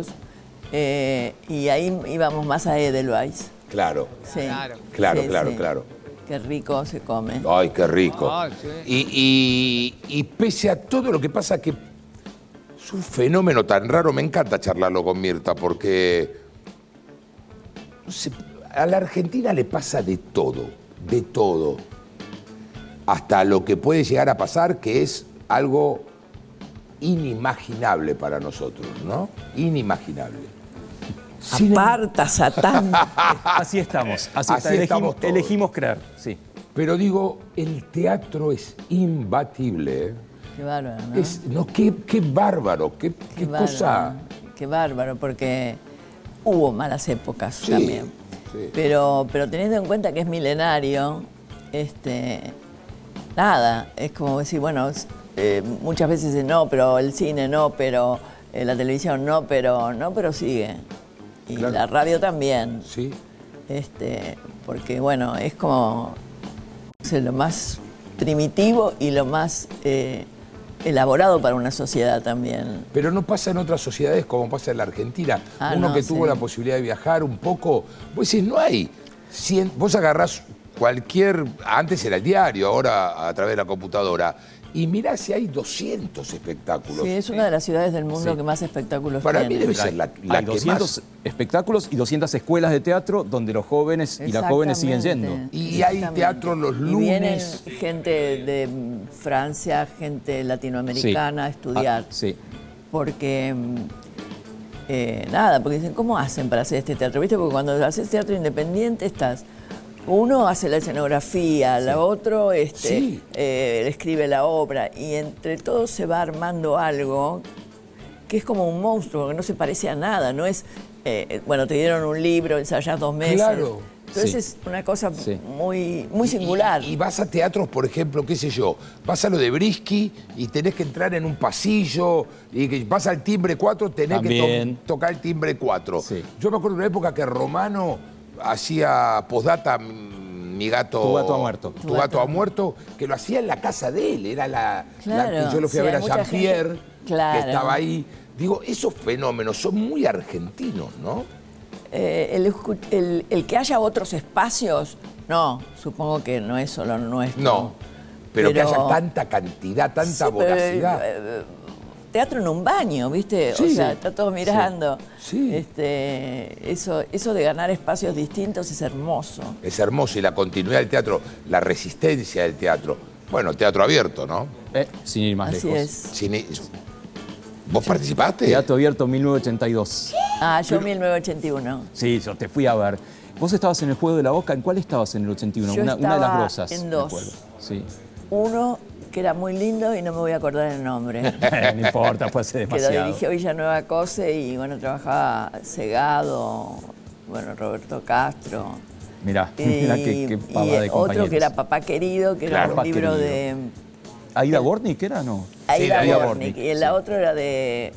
Speaker 14: eh, y ahí íbamos más a Edelweiss.
Speaker 2: Claro,
Speaker 14: Sí.
Speaker 1: Claro.
Speaker 2: claro,
Speaker 14: Sí,
Speaker 2: claro,
Speaker 14: sí.
Speaker 2: claro.
Speaker 14: Qué rico se come.
Speaker 2: Ay, qué rico.
Speaker 14: Ay, sí.
Speaker 2: y, y, y pese a todo lo que pasa, que es un fenómeno tan raro, me encanta charlarlo con Mirta, porque no sé, a la Argentina le pasa de todo, de todo. Hasta lo que puede llegar a pasar, que es algo inimaginable para nosotros, ¿no? Inimaginable.
Speaker 14: Aparta, Satán.
Speaker 3: Así estamos, así,
Speaker 2: Así
Speaker 3: está. Elegimos,
Speaker 2: estamos todos.
Speaker 3: elegimos creer, sí.
Speaker 2: Pero digo, el teatro es imbatible. ¿eh?
Speaker 14: Qué bárbaro, ¿no?
Speaker 2: Es, no, qué, qué bárbaro, qué, qué,
Speaker 14: Qué bárbaro,
Speaker 2: cosa.
Speaker 14: Qué bárbaro, porque hubo malas épocas
Speaker 2: Sí,
Speaker 14: también.
Speaker 2: sí.
Speaker 14: Pero, pero teniendo en cuenta que es milenario, este, nada, es como decir, bueno, eh, muchas veces dicen, no, pero el cine no, pero eh, la televisión no, pero no, pero sigue. Y
Speaker 2: Claro.
Speaker 14: la radio también.
Speaker 2: Sí.
Speaker 14: Este, porque bueno, es como o sea, lo más primitivo y lo más eh, elaborado para una sociedad también.
Speaker 2: Pero no pasa en otras sociedades como pasa en la Argentina.
Speaker 14: Ah,
Speaker 2: Uno
Speaker 14: no,
Speaker 2: que tuvo
Speaker 14: sí.
Speaker 2: la posibilidad de viajar un poco, vos decís, no hay. cien, vos agarrás cualquier, antes era el diario, ahora a través de la computadora, y mirá si hay doscientos espectáculos.
Speaker 14: Sí, es una de las ciudades del mundo
Speaker 3: Sí.
Speaker 14: que más espectáculos
Speaker 2: Para
Speaker 14: tiene.
Speaker 2: mí debe ser la, la
Speaker 3: Hay
Speaker 2: que
Speaker 3: doscientos
Speaker 2: más.
Speaker 3: espectáculos y doscientas escuelas de teatro donde los jóvenes y las jóvenes siguen yendo.
Speaker 2: Y hay teatro los
Speaker 14: Y vienen
Speaker 2: lunes.
Speaker 14: gente de mm, Francia, gente latinoamericana a estudiar.
Speaker 3: Ah, sí.
Speaker 14: Porque, mm, eh, nada, porque dicen, ¿cómo hacen para hacer este teatro? ¿Viste? Porque cuando haces teatro independiente estás... Uno hace la escenografía, la otro este,
Speaker 2: Sí.
Speaker 14: eh, escribe la obra y entre todos se va armando algo que es como un monstruo, que no se parece a nada, no es, eh, bueno, te dieron un libro, ensayás dos meses.
Speaker 2: Claro.
Speaker 14: Entonces
Speaker 2: Sí.
Speaker 14: es una cosa
Speaker 2: Sí.
Speaker 14: muy, muy singular.
Speaker 2: Y, y vas a teatros, por ejemplo, qué sé yo, vas a lo de Brisky y tenés que entrar en un pasillo y que vas al timbre cuatro, tenés
Speaker 3: También.
Speaker 2: que to- tocar el timbre cuatro.
Speaker 3: Sí.
Speaker 2: Yo me acuerdo de una época que Romano hacía postdata, mm, mi gato...
Speaker 3: Tu gato ha muerto.
Speaker 2: Tu gato ha muerto, que lo hacía en la casa de él, era la... la-
Speaker 14: Claro,
Speaker 2: yo lo fui
Speaker 14: sí,
Speaker 2: a ver
Speaker 14: hay
Speaker 2: a
Speaker 14: mucha
Speaker 2: Jean-Pierre,
Speaker 14: gente- claro.
Speaker 2: que estaba ahí. Digo, esos fenómenos son muy argentinos, ¿no?
Speaker 14: Eh, el, escu- el- el que haya otros espacios, no, supongo que no es solo nuestro.
Speaker 2: No, pero, que
Speaker 14: Pero-
Speaker 2: haya tanta cantidad, tanta
Speaker 14: Sí, pero,
Speaker 2: voracidad.
Speaker 14: eh, teatro en un baño, ¿viste? O
Speaker 2: Sí.
Speaker 14: sea, está todo mirando.
Speaker 2: Sí.
Speaker 14: Este, eso, eso de ganar espacios distintos es hermoso.
Speaker 2: Es hermoso y la continuidad del teatro, la resistencia del teatro. Bueno, teatro abierto, ¿no?
Speaker 3: Eh, sin ir más
Speaker 14: Así
Speaker 3: lejos.
Speaker 14: es.
Speaker 2: Sin ir- ¿Vos participaste?
Speaker 3: Teatro Abierto mil novecientos ochenta y dos.
Speaker 14: Ah, yo mil novecientos ochenta y uno.
Speaker 3: Sí, yo te fui a ver. Vos estabas en el Juego de la Boca. ¿En cuál estabas en el ochenta y uno?
Speaker 14: Yo
Speaker 3: una, una de las
Speaker 14: estaba
Speaker 3: grosas.
Speaker 14: en
Speaker 3: me
Speaker 14: dos.
Speaker 3: acuerdo. Sí.
Speaker 14: Uno que era muy lindo y no me voy a acordar el nombre.
Speaker 3: No importa, fue hace
Speaker 14: Que lo
Speaker 3: demasiado.
Speaker 14: dirigió Villanueva Cose y bueno, trabajaba Segado, bueno, Roberto Castro.
Speaker 3: Mirá,
Speaker 14: Y,
Speaker 3: mirá qué, qué pava
Speaker 14: y
Speaker 3: de
Speaker 14: otro
Speaker 3: compañeros.
Speaker 14: que era Papá Querido, que era
Speaker 3: Claro,
Speaker 14: un
Speaker 3: Papá
Speaker 14: libro
Speaker 3: Querido.
Speaker 14: de
Speaker 3: ¿Aida Bornik era no?
Speaker 14: Aida
Speaker 3: Aida
Speaker 14: Bornik. Y el otro era de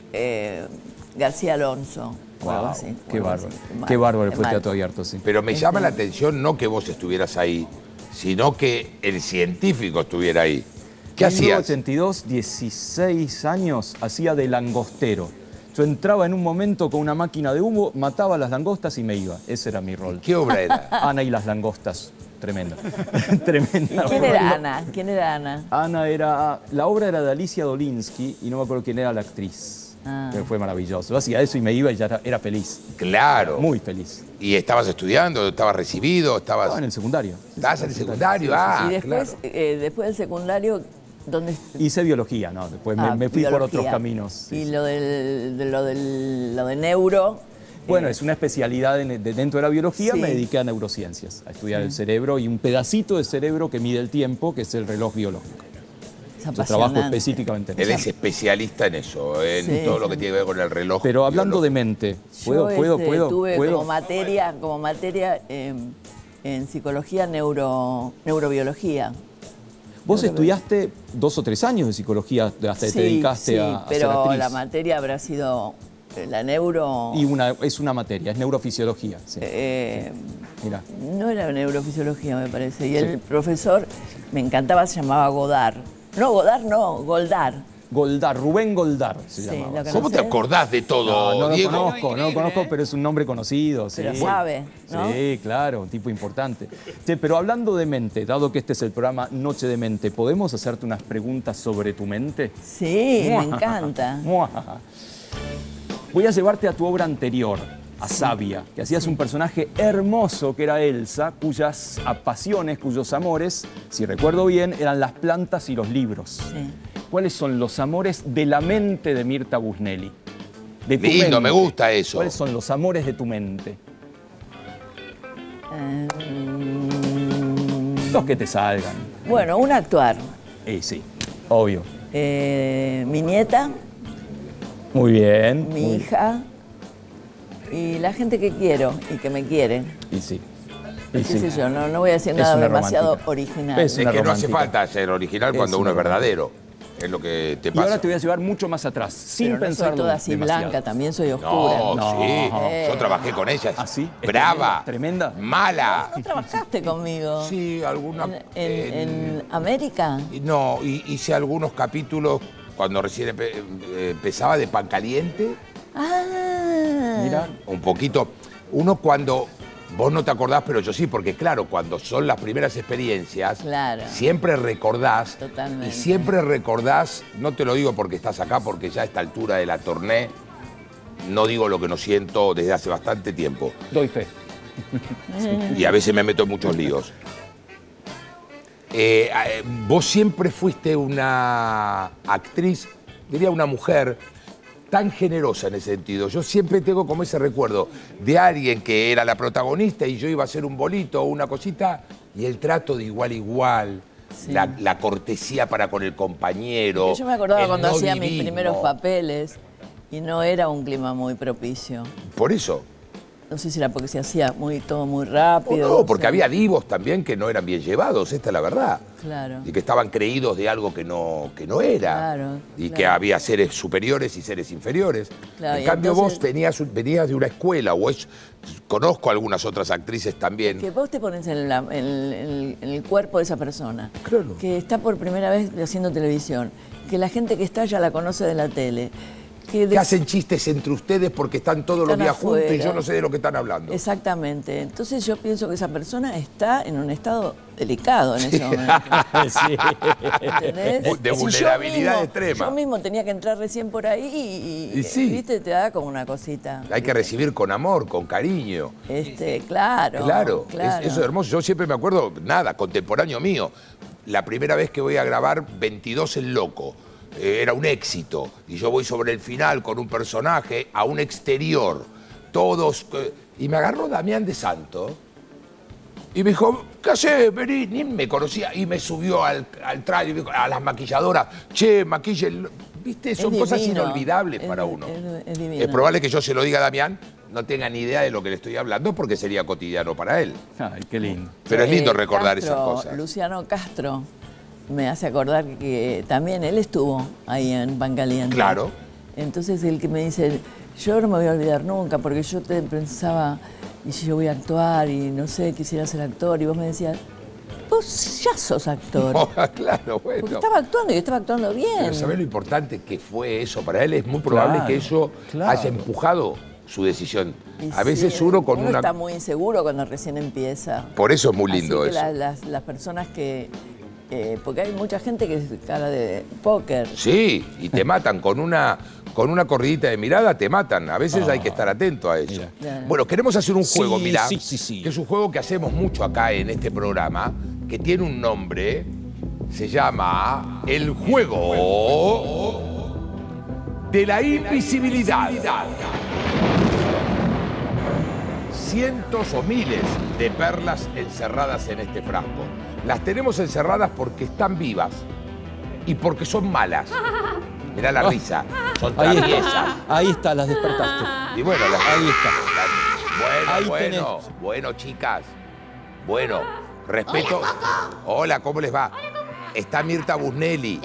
Speaker 14: eh, García Alonso. o algo
Speaker 3: Wow,
Speaker 14: así, o
Speaker 3: qué
Speaker 14: algo
Speaker 3: bárbaro.
Speaker 14: así. Mal,
Speaker 3: Qué bárbaro fue
Speaker 14: mal.
Speaker 3: Teatro Abierto, sí.
Speaker 2: Pero me llama
Speaker 14: Este-
Speaker 2: la atención no que vos estuvieras ahí, sino que el científico estuviera ahí. ¿Qué
Speaker 3: En mil novecientos
Speaker 2: hacías?
Speaker 3: ochenta y dos, dieciséis años, hacía de langostero. Yo entraba en un momento con una máquina de humo, mataba las langostas y me iba. Ese era mi rol.
Speaker 2: ¿Qué obra era?
Speaker 3: Ana y las langostas. Tremenda. Tremenda.
Speaker 14: ¿Y quién era Ana? ¿Quién era Ana?
Speaker 3: Ana era... La obra era de Alicia Dolinsky y no me acuerdo quién era la actriz.
Speaker 14: Ah.
Speaker 3: Pero fue maravilloso. Yo hacía eso y me iba y ya era, era feliz.
Speaker 2: Claro.
Speaker 3: Muy feliz.
Speaker 2: ¿Y estabas estudiando? ¿Estabas recibido? ¿Estabas
Speaker 3: Estaba en el secundario.
Speaker 2: ¿Estabas en el secundario? Ah,
Speaker 14: y después,
Speaker 2: claro.
Speaker 14: eh, después del secundario, ¿dónde?
Speaker 3: Hice biología, ¿no? Después me,
Speaker 14: Ah,
Speaker 3: me fui por
Speaker 14: biología.
Speaker 3: otros caminos. sí,
Speaker 14: Y
Speaker 3: sí.
Speaker 14: lo, del, de lo, del, lo de neuro.
Speaker 3: Bueno,
Speaker 14: eh,
Speaker 3: es una especialidad en- de- dentro de la biología,
Speaker 14: Sí.
Speaker 3: me dediqué a neurociencias, a estudiar
Speaker 14: Sí.
Speaker 3: el cerebro y un pedacito de cerebro que mide el tiempo, que es el reloj biológico.
Speaker 14: es
Speaker 3: Yo trabajo
Speaker 14: apasionante.
Speaker 3: específicamente en
Speaker 2: Él
Speaker 3: eso.
Speaker 2: es especialista en eso, en
Speaker 14: Sí,
Speaker 2: todo lo que
Speaker 14: sí.
Speaker 2: tiene que ver con el reloj.
Speaker 3: Pero hablando de
Speaker 2: biológico.
Speaker 3: mente, ¿puedo,
Speaker 14: Yo,
Speaker 3: puedo,
Speaker 14: este,
Speaker 3: puedo,
Speaker 14: tuve
Speaker 3: puedo?
Speaker 14: como materia, como materia eh, en psicología neuro, neurobiología.
Speaker 3: Vos
Speaker 14: Creo que-
Speaker 3: estudiaste dos o tres años de psicología, hasta te
Speaker 14: Sí,
Speaker 3: dedicaste
Speaker 14: sí,
Speaker 3: a, a ser
Speaker 14: pero
Speaker 3: actriz.
Speaker 14: la materia habrá sido eh, la neuro.
Speaker 3: Y una, es una materia, es neurofisiología. Sí.
Speaker 14: eh,
Speaker 3: Mirá.
Speaker 14: no era neurofisiología, me parece. Y el profesor me encantaba, se llamaba Godard. No, Godard no, Goldar.
Speaker 3: Goldar, Rubén Goldar se
Speaker 14: Sí,
Speaker 3: llamaba.
Speaker 14: ¿lo
Speaker 2: ¿Cómo te acordás de todo,
Speaker 3: No, no lo
Speaker 2: Diego?
Speaker 3: conozco, no lo conozco, pero es un nombre conocido. Sí.
Speaker 14: Pero sabe, ¿no?
Speaker 3: Sí, claro, un tipo importante. Che, pero hablando de mente, dado que este es el programa Noche de Mente, ¿podemos hacerte unas preguntas sobre tu mente?
Speaker 14: Sí, me encanta.
Speaker 3: Voy a llevarte a tu obra anterior, a Sabia, que hacías un personaje hermoso que era Elsa, cuyas pasiones, cuyos amores, si recuerdo bien, eran las plantas y los libros.
Speaker 14: Sí.
Speaker 3: ¿Cuáles son los amores de la mente de Mirta Busnelli? De tu
Speaker 2: Lindo,
Speaker 3: mente.
Speaker 2: me gusta eso.
Speaker 3: ¿Cuáles son los amores de tu mente? Los que te salgan.
Speaker 14: Bueno, un actuar.
Speaker 3: Eh, sí, obvio.
Speaker 14: Eh, mi nieta,
Speaker 3: Muy bien.
Speaker 14: mi
Speaker 3: muy-
Speaker 14: hija y la gente que quiero y que me quiere.
Speaker 3: Y sí.
Speaker 14: ¿Qué
Speaker 3: Y sí.
Speaker 14: sé yo? No, no voy a decir
Speaker 3: Es
Speaker 14: nada
Speaker 3: una
Speaker 14: demasiado
Speaker 3: romántica.
Speaker 14: original.
Speaker 3: Es
Speaker 2: Es
Speaker 3: una
Speaker 2: que no hace
Speaker 3: romántica.
Speaker 2: falta ser original
Speaker 3: Es
Speaker 2: cuando uno es
Speaker 3: una
Speaker 2: verdadero. Es lo que te
Speaker 3: Y
Speaker 2: pasa.
Speaker 3: ahora te voy a llevar mucho más atrás, sin
Speaker 14: Pero no
Speaker 3: pensarlo
Speaker 14: soy toda así
Speaker 3: demasiado.
Speaker 14: blanca, también soy oscura.
Speaker 2: No,
Speaker 3: No.
Speaker 2: sí.
Speaker 14: Eh.
Speaker 2: Yo trabajé con ella.
Speaker 3: ¿Ah, sí? ¿Es
Speaker 2: Brava.
Speaker 3: tremenda?
Speaker 2: Mala.
Speaker 14: ¿No trabajaste conmigo?
Speaker 2: Sí, alguna.
Speaker 14: ¿En, en- en América?
Speaker 2: No, y- hice algunos capítulos cuando recién empe- eh, empezaba de Pan Caliente.
Speaker 14: Ah.
Speaker 3: Mira.
Speaker 2: Un poquito. Uno cuando. Vos no te acordás, pero yo sí, porque claro, cuando son las primeras experiencias,
Speaker 14: Claro.
Speaker 2: siempre recordás.
Speaker 14: Totalmente.
Speaker 2: Y siempre recordás, no te lo digo porque estás acá, porque ya a esta altura de la torné, no digo lo que no siento desde hace bastante tiempo.
Speaker 3: Doy fe.
Speaker 2: Y a veces me meto en muchos líos. Eh, eh, vos siempre fuiste una actriz, diría una mujer, tan generosa en ese sentido. Yo siempre tengo como ese recuerdo de alguien que era la protagonista y yo iba a hacer un bolito o una cosita y el trato de igual a igual,
Speaker 14: Sí.
Speaker 2: la, la cortesía para con el compañero.
Speaker 14: Yo me acordaba
Speaker 2: el
Speaker 14: cuando
Speaker 2: no
Speaker 14: hacía mis
Speaker 2: divismo.
Speaker 14: primeros papeles y no era un clima muy propicio.
Speaker 2: Por eso.
Speaker 14: No sé si era porque se hacía muy, todo muy rápido.
Speaker 2: No, porque
Speaker 14: sé.
Speaker 2: había divos también que no eran bien llevados, esta es la verdad.
Speaker 14: Claro.
Speaker 2: Y que estaban creídos de algo que no, que no era.
Speaker 14: Claro,
Speaker 2: y
Speaker 14: claro.
Speaker 2: que había seres superiores y seres inferiores.
Speaker 14: Claro,
Speaker 2: en
Speaker 14: y
Speaker 2: cambio
Speaker 14: entonces-
Speaker 2: vos tenías, un- venías de una escuela, o es, conozco algunas otras actrices también.
Speaker 14: Que vos te pones en, la- en el- en el cuerpo de esa persona,
Speaker 2: Claro.
Speaker 14: que está por primera vez haciendo televisión, que la gente que está ya la conoce de la tele, que,
Speaker 2: Que
Speaker 14: des-
Speaker 2: hacen chistes entre ustedes porque están todos los
Speaker 14: Están
Speaker 2: días juntos y
Speaker 14: afuera.
Speaker 2: yo no sé de lo que están hablando.
Speaker 14: Exactamente. Entonces yo pienso que esa persona está en un estado delicado en ese momento.
Speaker 3: Sí.
Speaker 14: ¿Entendés?
Speaker 2: De
Speaker 14: Si yo
Speaker 2: vulnerabilidad
Speaker 14: mismo-
Speaker 2: extrema.
Speaker 14: Yo mismo tenía que entrar recién por ahí y, y-
Speaker 2: Y sí.
Speaker 14: ¿viste? Te da como una cosita.
Speaker 2: Hay que recibir con amor, con cariño.
Speaker 14: Este, claro.
Speaker 2: Claro, es-
Speaker 14: claro.
Speaker 2: eso es hermoso. Yo siempre me acuerdo, nada, contemporáneo mío. La primera vez que voy a grabar veintidós El Loco, eh, era un éxito. Y yo voy sobre el final con un personaje a un exterior. Todos. eh, y me agarró Damián de Santo. Y me dijo, ¿qué haces? Vení, ni me conocía. Y me subió al, al traje, y me dijo, a las maquilladoras. Che, maquillen. ¿Viste?
Speaker 14: Es
Speaker 2: Son cosas
Speaker 14: divino.
Speaker 2: inolvidables
Speaker 14: Es-
Speaker 2: para uno.
Speaker 14: Es, es divino.
Speaker 2: Es probable que yo se lo diga a Damián, no tenga ni idea de lo que le estoy hablando porque sería cotidiano para él.
Speaker 3: Ay, qué lindo.
Speaker 2: Pero es lindo
Speaker 14: Eh,
Speaker 2: recordar
Speaker 14: Castro,
Speaker 2: esas cosas.
Speaker 14: Luciano Castro me hace acordar que también él estuvo ahí en Pan Caliente.
Speaker 2: Claro.
Speaker 14: Entonces el que me dice, yo no me voy a olvidar nunca, porque yo te pensaba, y si yo voy a actuar, y no sé, quisiera ser actor, y vos me decías, vos ya sos actor.
Speaker 2: claro, bueno.
Speaker 14: Porque estaba actuando y estaba actuando bien.
Speaker 2: Pero ¿sabés lo importante que fue eso? Para él es muy probable
Speaker 14: Claro,
Speaker 2: que eso
Speaker 14: claro.
Speaker 2: haya empujado su decisión.
Speaker 14: Y
Speaker 2: A veces
Speaker 14: sí,
Speaker 2: uno con
Speaker 14: uno
Speaker 2: una...
Speaker 14: está muy inseguro cuando recién empieza.
Speaker 2: Por eso es muy lindo
Speaker 14: Así que
Speaker 2: eso.
Speaker 14: la- las, las personas que... eh, porque hay mucha gente que es cara de póker.
Speaker 2: Sí, y te matan con una, con una corridita de mirada, te matan. A veces hay que estar atento a eso.
Speaker 14: Claro.
Speaker 2: Bueno, queremos hacer un juego,
Speaker 3: Sí,
Speaker 2: mirá,
Speaker 3: sí, sí, sí.
Speaker 2: que es un juego que hacemos mucho acá en este programa, que tiene un nombre, se llama El Juego de la Invisibilidad. Cientos o miles de perlas encerradas en este frasco. Las tenemos encerradas porque están vivas y porque son malas. Mirá la risa, son
Speaker 3: Ahí
Speaker 2: traviesas.
Speaker 3: está, ahí está, las despertaste.
Speaker 2: Y bueno, las-
Speaker 3: Ahí está.
Speaker 2: las- bueno,
Speaker 3: Ahí
Speaker 2: bueno, bueno, chicas. Bueno, respeto. Hola, ¿cómo les va? Está Mirta Busnelli.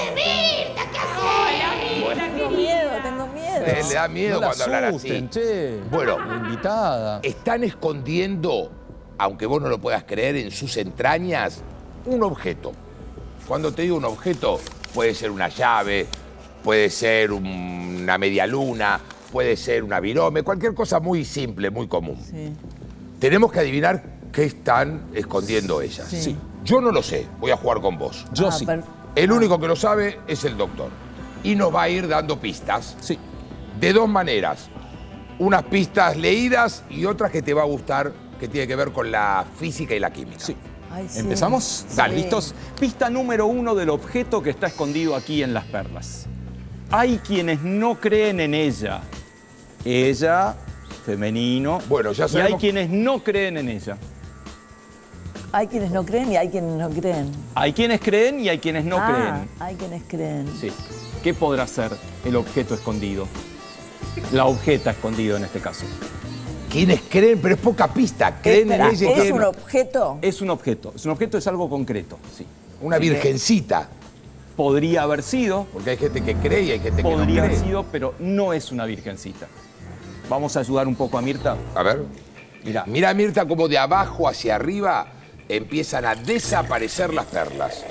Speaker 14: Tengo miedo, tengo miedo.
Speaker 2: Eh, le da miedo
Speaker 3: No la
Speaker 2: cuando hablar así.
Speaker 3: asusten, che.
Speaker 2: Bueno,
Speaker 3: La invitada.
Speaker 2: están escondiendo, aunque vos no lo puedas creer, en sus entrañas, un objeto. Cuando te digo un objeto, puede ser una llave, puede ser un- una media luna, puede ser una virome, cualquier cosa muy simple, muy común.
Speaker 14: Sí.
Speaker 2: Tenemos que adivinar qué están escondiendo ellas.
Speaker 14: Sí. Sí.
Speaker 2: Yo no lo sé, voy a jugar con vos.
Speaker 3: Yo
Speaker 14: Ah,
Speaker 3: sí.
Speaker 14: per-
Speaker 2: El único que lo sabe es el doctor. Y nos va a ir dando pistas.
Speaker 3: Sí.
Speaker 2: De dos maneras. Unas pistas leídas y otras que te va a gustar, que tiene que ver con la física y la química.
Speaker 3: Sí.
Speaker 14: Ay, sí.
Speaker 3: ¿Empezamos?
Speaker 2: Dale.
Speaker 3: ¿Listos? Pista número uno del objeto que está escondido aquí en las perlas. Hay quienes no creen en ella. Ella, femenino.
Speaker 2: Bueno, ya
Speaker 3: Y hay
Speaker 2: sabemos-
Speaker 3: quienes no creen en ella.
Speaker 14: Hay quienes no creen y hay quienes no creen.
Speaker 3: Hay quienes creen y hay quienes no
Speaker 14: Ah,
Speaker 3: creen.
Speaker 14: hay quienes creen.
Speaker 3: Sí. ¿Qué podrá ser el objeto escondido? La objeta escondido en este caso.
Speaker 2: ¿Quiénes creen? Pero es poca pista. Creen
Speaker 14: Espera,
Speaker 2: en ella y
Speaker 14: ¿es
Speaker 2: creen-
Speaker 14: un objeto?
Speaker 3: Es un objeto. Es un objeto, es algo concreto. Sí.
Speaker 2: Una virgencita.
Speaker 3: Podría haber sido.
Speaker 2: Porque hay gente que cree y hay gente que no
Speaker 3: Podría haber
Speaker 2: cree.
Speaker 3: sido, pero no es una virgencita. Vamos a ayudar un poco a Mirta.
Speaker 2: A ver.
Speaker 3: Mira.
Speaker 2: Mira, Mirta, como de abajo hacia arriba empiezan a desaparecer las perlas.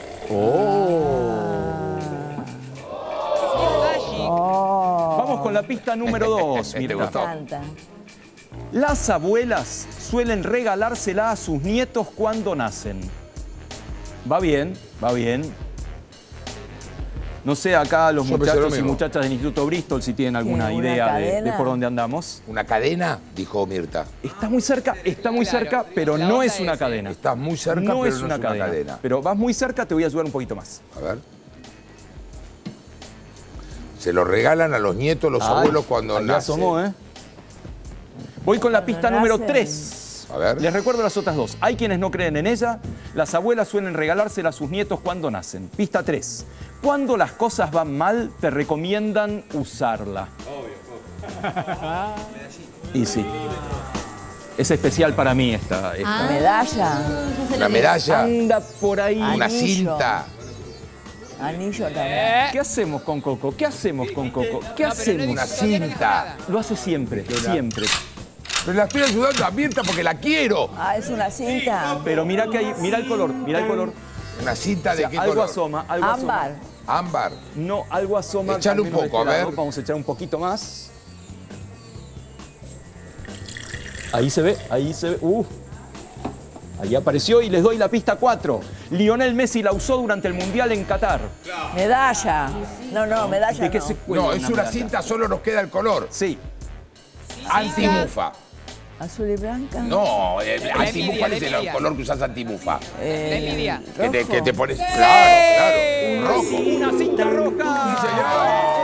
Speaker 3: Vamos con la pista número dos,
Speaker 2: ¿Te
Speaker 3: Mirta.
Speaker 2: gustó?
Speaker 14: Canta.
Speaker 3: Las abuelas suelen regalársela a sus nietos cuando nacen. Va bien, va bien. No sé acá los
Speaker 2: Yo pensé lo
Speaker 3: muchachos y
Speaker 2: mismo.
Speaker 3: muchachas del Instituto Bristol si tienen alguna
Speaker 14: ¿Una
Speaker 3: idea de, de
Speaker 14: cadena?
Speaker 3: por dónde andamos.
Speaker 2: ¿Una cadena? Dijo Mirta.
Speaker 3: Está muy cerca, está muy cerca, pero no es una cadena.
Speaker 2: Estás muy cerca,
Speaker 3: No
Speaker 2: pero
Speaker 3: es
Speaker 2: no
Speaker 3: una
Speaker 2: es una
Speaker 3: cadena.
Speaker 2: cadena.
Speaker 3: Pero vas muy cerca, te voy a ayudar un poquito más.
Speaker 2: A ver. Se lo regalan a los nietos, los
Speaker 3: Ay,
Speaker 2: abuelos cuando
Speaker 3: ahí
Speaker 2: nacen.
Speaker 3: asomó, ¿eh? Voy con la pista
Speaker 14: Cuando
Speaker 3: número
Speaker 14: nacen.
Speaker 3: tres.
Speaker 2: A ver.
Speaker 3: Les recuerdo las otras dos. Hay quienes no creen en ella. Las abuelas suelen regalársela a sus nietos cuando nacen. Pista tres. Cuando las cosas van mal, te recomiendan usarla. Y sí. Es especial para mí esta. esta.
Speaker 14: Medalla.
Speaker 2: Una medalla,
Speaker 3: Anda por ahí.
Speaker 2: una
Speaker 14: Anillo.
Speaker 2: cinta.
Speaker 14: Anillo también.
Speaker 3: ¿Qué hacemos con Coco? ¿Qué hacemos con Coco? ¿Qué hacemos?
Speaker 2: Una cinta.
Speaker 3: Lo hace siempre, siempre.
Speaker 2: Pero la estoy ayudando a Mirta porque la quiero.
Speaker 14: Ah, es una cinta.
Speaker 3: Pero mira que hay, mira el color, mira el color.
Speaker 2: Una cinta
Speaker 3: O
Speaker 2: de
Speaker 3: sea,
Speaker 2: qué
Speaker 3: algo
Speaker 2: color?
Speaker 3: asoma, algo
Speaker 14: Ámbar.
Speaker 2: Ámbar.
Speaker 3: asoma. No, algo asoma.
Speaker 2: Echale
Speaker 3: al
Speaker 2: un
Speaker 3: menos de
Speaker 2: poco,
Speaker 3: este
Speaker 2: a
Speaker 3: lado.
Speaker 2: ver.
Speaker 3: Vamos a echar un poquito más. Ahí se ve, ahí se ve. Uh. Ahí apareció y les doy la pista cuatro. Lionel Messi la usó durante el Mundial en Qatar.
Speaker 14: Medalla. No, no, medalla
Speaker 3: ¿De qué
Speaker 14: no.
Speaker 3: se cuelga
Speaker 2: No, es una
Speaker 3: medalla?
Speaker 2: cinta, solo nos queda el color.
Speaker 3: Sí.
Speaker 2: Antimufa.
Speaker 14: Azul y blanca.
Speaker 2: No, el
Speaker 1: La
Speaker 2: antimufa
Speaker 1: envidia,
Speaker 2: es
Speaker 1: la
Speaker 2: el
Speaker 1: envidia.
Speaker 2: color que usas antimufa.
Speaker 14: Eh,
Speaker 1: La envidia.
Speaker 2: Que te,
Speaker 14: rojo.
Speaker 2: que te pones. Claro, claro. Rojo.
Speaker 3: Una cinta roja.
Speaker 2: Sí, señor.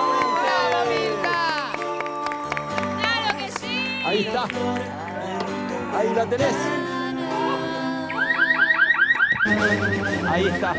Speaker 5: ¡Claro que sí!
Speaker 3: Ahí está. Ahí la tenés. Ahí está.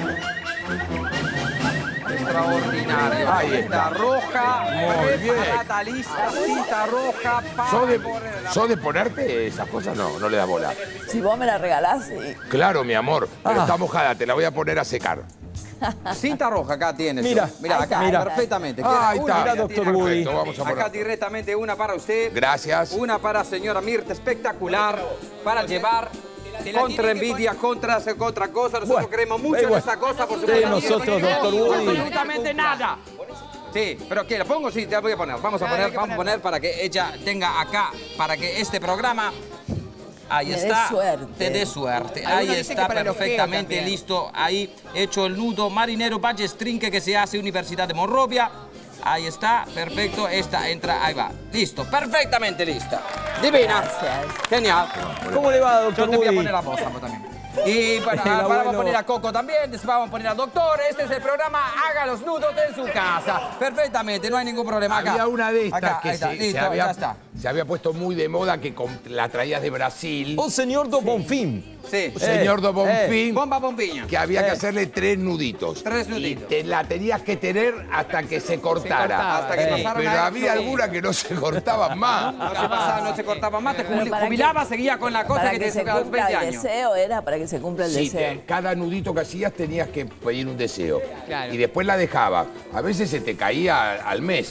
Speaker 15: Extraordinario.
Speaker 2: Ahí está.
Speaker 15: Cinta roja,
Speaker 2: Muy bien.
Speaker 15: preparada, lista, cinta roja para
Speaker 2: ¿Sos de,
Speaker 15: correr la-
Speaker 2: sos de ponerte esas cosas? No, no le da bola.
Speaker 14: Si vos me la regalás, sí.
Speaker 2: Claro, mi amor, pero
Speaker 3: Ah.
Speaker 2: está mojada, te la voy a poner a secar.
Speaker 15: Cinta roja, acá tienes.
Speaker 3: Mira,
Speaker 15: mira
Speaker 14: ahí
Speaker 15: acá,
Speaker 14: está,
Speaker 3: mira.
Speaker 15: perfectamente.
Speaker 2: Ah,
Speaker 15: Queda
Speaker 2: ahí
Speaker 15: una,
Speaker 2: está.
Speaker 15: mira,
Speaker 3: doctor
Speaker 15: tiene-
Speaker 3: Woody.
Speaker 2: Perfecto, vamos a
Speaker 15: Acá
Speaker 2: poner.
Speaker 15: directamente una para usted.
Speaker 2: Gracias.
Speaker 15: Una para señora Mirta, espectacular, para llevar contra envidia, contra, contra cosas. Nosotros
Speaker 3: Bueno,
Speaker 15: creemos mucho
Speaker 3: eh,
Speaker 15: en
Speaker 3: bueno.
Speaker 15: esa cosa, por
Speaker 3: Sí,
Speaker 15: supuesto.
Speaker 3: nosotros, doctor Woody.
Speaker 15: Absolutamente nada. Sí, pero ¿qué? ¿La pongo? Sí, te la voy a poner. Vamos a
Speaker 1: Claro, hay
Speaker 15: poner,
Speaker 1: que
Speaker 15: vamos a poner para que ella tenga acá, para que este programa... Ahí
Speaker 14: Me dé
Speaker 15: está,
Speaker 14: suerte.
Speaker 15: te dé suerte.
Speaker 1: Algunos
Speaker 15: Ahí
Speaker 1: dicen
Speaker 15: está
Speaker 1: que para el ojeo
Speaker 15: perfectamente
Speaker 1: también.
Speaker 15: listo. Ahí hecho el nudo marinero Ballestrinque que se hace Universidad de Monrovia. Ahí está, perfecto. Esta entra, ahí va. Listo, perfectamente lista. Divina.
Speaker 14: Gracias.
Speaker 15: Genial.
Speaker 3: ¿Cómo le va,
Speaker 15: Yo
Speaker 3: doctor
Speaker 15: te voy a
Speaker 3: Woody?
Speaker 15: poner a vos Sapo, también. Y bueno,
Speaker 3: El
Speaker 15: ahora vamos a
Speaker 3: abuelo.
Speaker 15: poner a Coco también, después vamos a poner al doctor. Este es el programa Haga los nudos en su casa. Perfectamente, no hay ningún problema acá.
Speaker 2: Había una de estas
Speaker 15: Acá,
Speaker 2: que
Speaker 15: ahí está,
Speaker 2: se, se
Speaker 15: listo, ya
Speaker 2: había,
Speaker 15: está.
Speaker 2: se había puesto muy de moda, que com- la traías de Brasil.
Speaker 3: Un señor do Bonfim.
Speaker 15: Sí.
Speaker 2: Señor
Speaker 3: Eh,
Speaker 2: do Bonfim,
Speaker 15: Bomba bombiña.
Speaker 2: que había que
Speaker 3: eh.
Speaker 2: hacerle tres nuditos.
Speaker 15: Tres nuditos.
Speaker 2: Y te la tenías que tener hasta que se cortara.
Speaker 1: cortaba.
Speaker 15: Hasta que
Speaker 3: Eh,
Speaker 15: pasaron
Speaker 2: Pero
Speaker 15: a-
Speaker 2: había
Speaker 15: sí.
Speaker 2: alguna que no se cortaban más.
Speaker 15: No se pasaba, no se cortaba más, te
Speaker 14: Pero para
Speaker 15: jubilaba, seguía con la cosa
Speaker 14: Para
Speaker 15: que
Speaker 14: que
Speaker 15: te
Speaker 14: se
Speaker 15: tocaba a los
Speaker 14: cumpla
Speaker 15: veinte
Speaker 14: el
Speaker 15: años.
Speaker 14: deseo, era para que se cumpla el
Speaker 2: Sí,
Speaker 14: deseo.
Speaker 2: te- cada nudito que hacías tenías que pedir un deseo.
Speaker 1: Claro.
Speaker 2: Y después la dejaba. A veces se te caía al mes.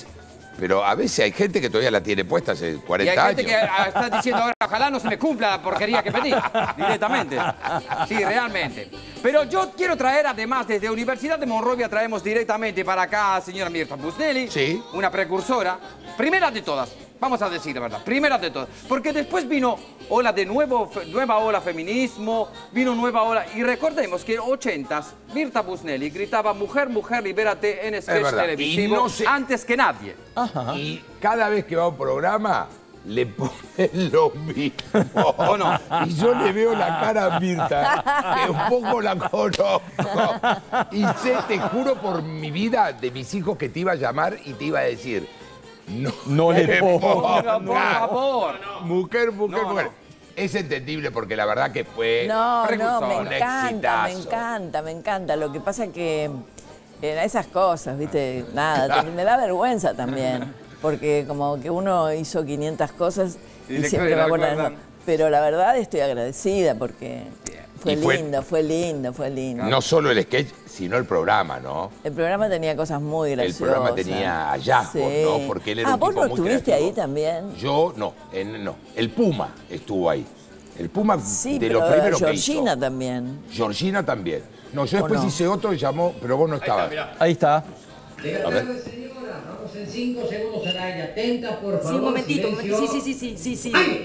Speaker 2: Pero a veces hay gente que todavía la tiene puesta hace
Speaker 15: Y
Speaker 2: cuarenta
Speaker 15: hay gente
Speaker 2: años.
Speaker 15: que está diciendo ahora, ojalá no se me cumpla la porquería que pedí, directamente. Sí, realmente. Pero yo quiero traer, además, desde Universidad de Monrovia traemos directamente para acá a señora Mirta Busnelli,
Speaker 2: sí.
Speaker 15: Una precursora, primera de todas, vamos a decir la verdad, primera de todas. Porque después vino ola de nuevo, nueva ola feminismo, vino nueva ola, y recordemos que en ochentas, Mirta Busnelli gritaba mujer, mujer, libérate en sketch
Speaker 2: verdad.
Speaker 15: televisivo
Speaker 2: Y no se-
Speaker 15: antes que nadie.
Speaker 2: Y cada vez que va a un programa, le ponen lo mismo.
Speaker 15: ¿O no?
Speaker 2: Y yo le veo la cara a Mirta, que un poco la conozco. Y sé, te juro por mi vida, de mis hijos, que te iba a llamar y te iba a decir, no,
Speaker 3: No le ponga,
Speaker 15: por favor.
Speaker 2: Mujer, mujer,
Speaker 15: No,
Speaker 2: mujer.
Speaker 15: no.
Speaker 2: Es entendible porque la verdad que fue
Speaker 14: No, no, me
Speaker 2: un
Speaker 14: encanta, me
Speaker 2: exitazo.
Speaker 14: encanta, me encanta. Lo que pasa que eh, esas cosas, ¿viste? Nada, te- me da vergüenza también. Porque como que uno hizo quinientas cosas
Speaker 15: Y
Speaker 14: y,
Speaker 15: le
Speaker 14: siempre me
Speaker 15: lo
Speaker 14: acuerdo de
Speaker 15: recuerdan.
Speaker 14: eso. Pero la verdad estoy agradecida porque fue
Speaker 2: Y fue-
Speaker 14: lindo, fue lindo, fue lindo.
Speaker 2: No solo el sketch, sino el programa, ¿no?
Speaker 14: El programa tenía cosas muy
Speaker 2: El
Speaker 14: graciosas.
Speaker 2: programa tenía hallazgos,
Speaker 14: Sí.
Speaker 2: ¿no? Porque él era
Speaker 14: ah,
Speaker 2: un
Speaker 14: ¿vos
Speaker 2: tipo
Speaker 14: no
Speaker 2: muy
Speaker 14: estuviste
Speaker 2: creativo.
Speaker 14: ahí también?
Speaker 2: Yo no, en- no. El Puma estuvo ahí. El Puma
Speaker 14: Sí,
Speaker 2: de
Speaker 14: pero
Speaker 2: los primeros que
Speaker 14: Georgina
Speaker 2: hizo.
Speaker 14: también.
Speaker 2: Georgina también. No, yo
Speaker 14: ¿O
Speaker 2: después
Speaker 14: no?
Speaker 2: hice otro y llamó, pero vos no estabas.
Speaker 3: Ahí está.
Speaker 2: A ver.
Speaker 11: Vamos en cinco segundos al aire. Atenta, por favor.
Speaker 16: Sí, un momentito, un
Speaker 11: silencio.
Speaker 16: momentito. Sí, sí, sí, sí, sí, sí.